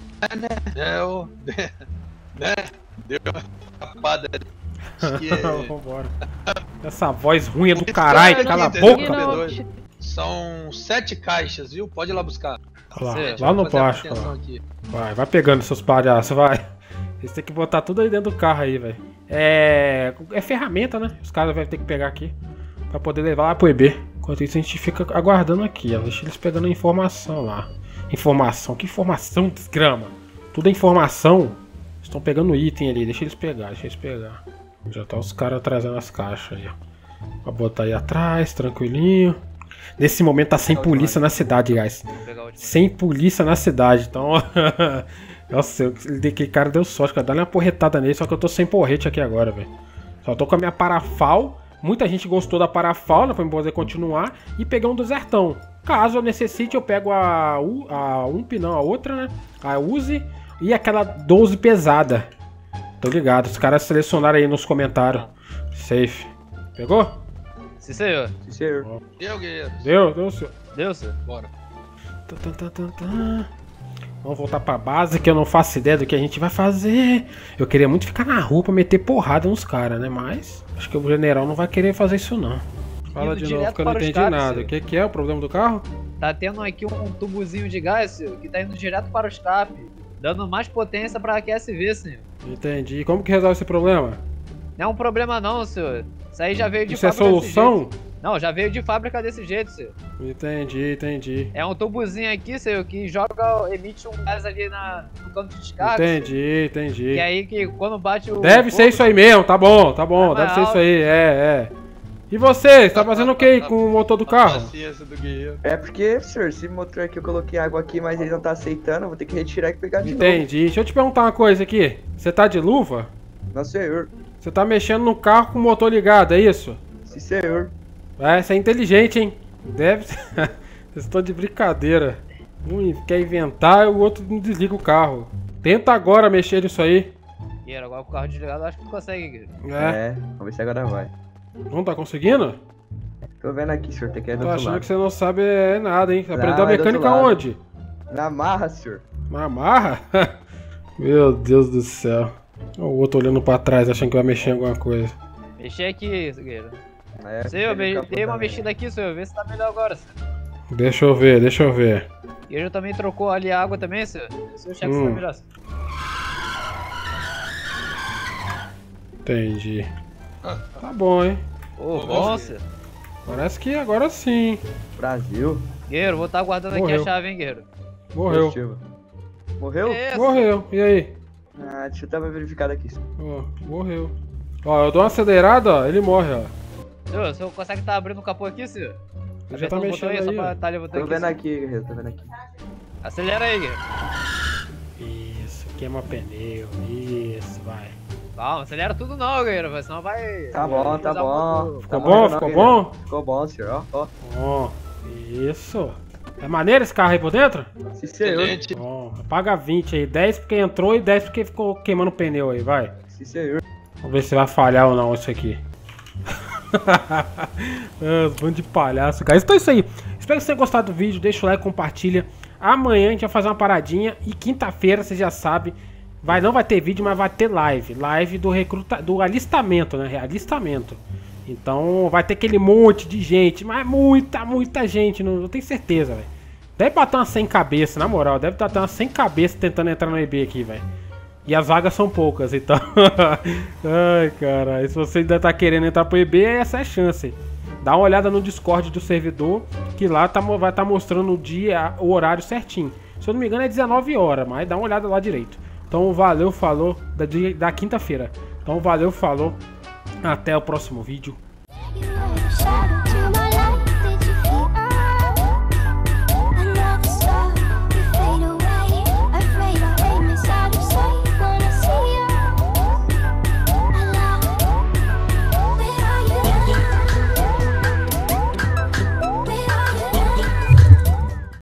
Né? Deu uma escapada ali. Vambora. Essa voz ruim é do caralho, cala a boca. São 7 caixas, viu? Pode ir lá buscar. Lá no baixo, vai pegando seus palhaços, vai. Vocês tem que botar tudo aí dentro do carro aí, velho. É ferramenta, né? Os caras vão ter que pegar aqui pra poder levar lá pro EB. Enquanto isso a gente fica aguardando aqui, ó. Deixa eles pegando a informação lá. Informação? Que informação, desgrama? Tudo é informação. Estão pegando item ali, deixa eles pegar, Já tá os caras trazendo as caixas aí, ó. Pra botar aí atrás, tranquilinho. Nesse momento tá sem polícia na cidade, guys. Sem polícia na cidade, então... Nossa, aquele cara deu sorte, cara. Dá uma porretada nele, só que eu tô sem porrete aqui agora, velho. Só tô com a minha parafal. Muita gente gostou da parafal, né, pra eu poder continuar. E peguei um desertão. Caso eu necessite, eu pego a UMP, não, a outra, né? A Uzi e aquela 12 pesada. Tô ligado, os caras selecionaram aí nos comentários. Safe. Pegou? Sim, senhor. Sim, senhor. Deu, guerreiro. Deu, senhor. Deu, senhor. Bora. Vamos voltar pra base, que eu não faço ideia do que a gente vai fazer. Eu queria muito ficar na rua pra meter porrada nos caras, né? Mas acho que o general não vai querer fazer isso, não. Fala de novo, que eu não entendi nada. O que é o problema do carro? Tá tendo aqui um tubozinho de gás, senhor, que tá indo direto para o escape, dando mais potência pra QSV, senhor. Entendi. Como que resolve esse problema? Não é um problema não, senhor. Isso aí já veio de fábrica. Isso é solução? Não, já veio de fábrica desse jeito, senhor. Entendi. É um tubozinho aqui, senhor, que emite um gás ali no canto de descarga. Entendi. E aí que quando bate o... Deve ser isso aí mesmo, tá bom. Deve ser isso aí, E você tá fazendo o que com o motor do carro? É porque, senhor, esse motor aqui eu coloquei água aqui, mas ele não tá aceitando, eu vou ter que retirar e pegar de novo. Entendi. Deixa eu te perguntar uma coisa aqui. Você tá de luva? Não, senhor. Você tá mexendo no carro com o motor ligado, é isso? Sim, senhor. Você é inteligente, hein? Deve ser. Vocês estão de brincadeira. Um quer inventar e o outro não desliga o carro. Tenta agora mexer nisso aí. Agora com o carro desligado, acho que não consegue. Vamos ver se agora vai. Não tá conseguindo? Tô vendo aqui, senhor. Tem que ir do outro lado. Tô achando que você não sabe nada, hein? Aprendeu a mecânica onde? Na marra, senhor. Na marra? Meu Deus do céu. O outro olhando pra trás, achando que vai mexer em alguma coisa. Mexer aqui, Guerreiro. Senhor, dei uma mexida aqui, senhor. Vê se tá melhor agora, senhor. Deixa eu ver. E ele também trocou ali a água também, senhor. Se eu checar se tá melhor, senhor. Entendi. Tá bom, hein? Bom, senhor. Parece que agora sim. Brasil. Guerreiro, vou estar guardando aqui a chave, hein, Guerreiro. Morreu? Morreu. E aí? Deixa eu dar uma verificada aqui. Morreu. Ó, eu dou uma acelerada, ó, ele morre, ó. Senhor, o senhor consegue estar abrindo o capô aqui, senhor? Ele já tá mexendo aí, só pra tá levantando tô vendo aqui, Guerreiro, tô vendo aqui. Acelera aí, Guerreiro. Isso, queima pneu, isso, vai. Calma, acelera tudo não, Guerreiro, senão vai... Tá bom. Ficou bom? Ficou bom, senhor, ó. Ó, isso. É maneiro esse carro aí por dentro? Sim, senhor. Bom, paga 20 aí, 10 porque entrou e 10 porque ficou queimando o pneu aí, vai. Sim, senhor. Vamos ver se vai falhar ou não isso aqui. Bando de palhaço, cara. Então é isso aí. Espero que vocês tenham gostado do vídeo. Deixa o like, compartilha. Amanhã a gente vai fazer uma paradinha. E quinta-feira, você já sabe, não vai ter vídeo, mas vai ter live. Live do alistamento, né? Alistamento. Então vai ter aquele monte de gente. Mas muita gente. Eu tenho certeza, velho. Deve bater umas 100 cabeças, na moral. Deve bater umas 100 cabeças tentando entrar no EB aqui, velho. E as vagas são poucas, então... Ai, caralho. Se você ainda tá querendo entrar pro EB, essa é a chance. Dá uma olhada no Discord do servidor, que lá vai estar mostrando o dia, o horário certinho. Se eu não me engano é 19 horas, mas dá uma olhada lá direito. Então valeu, falou, da quinta-feira. Então valeu, falou. Até o próximo vídeo.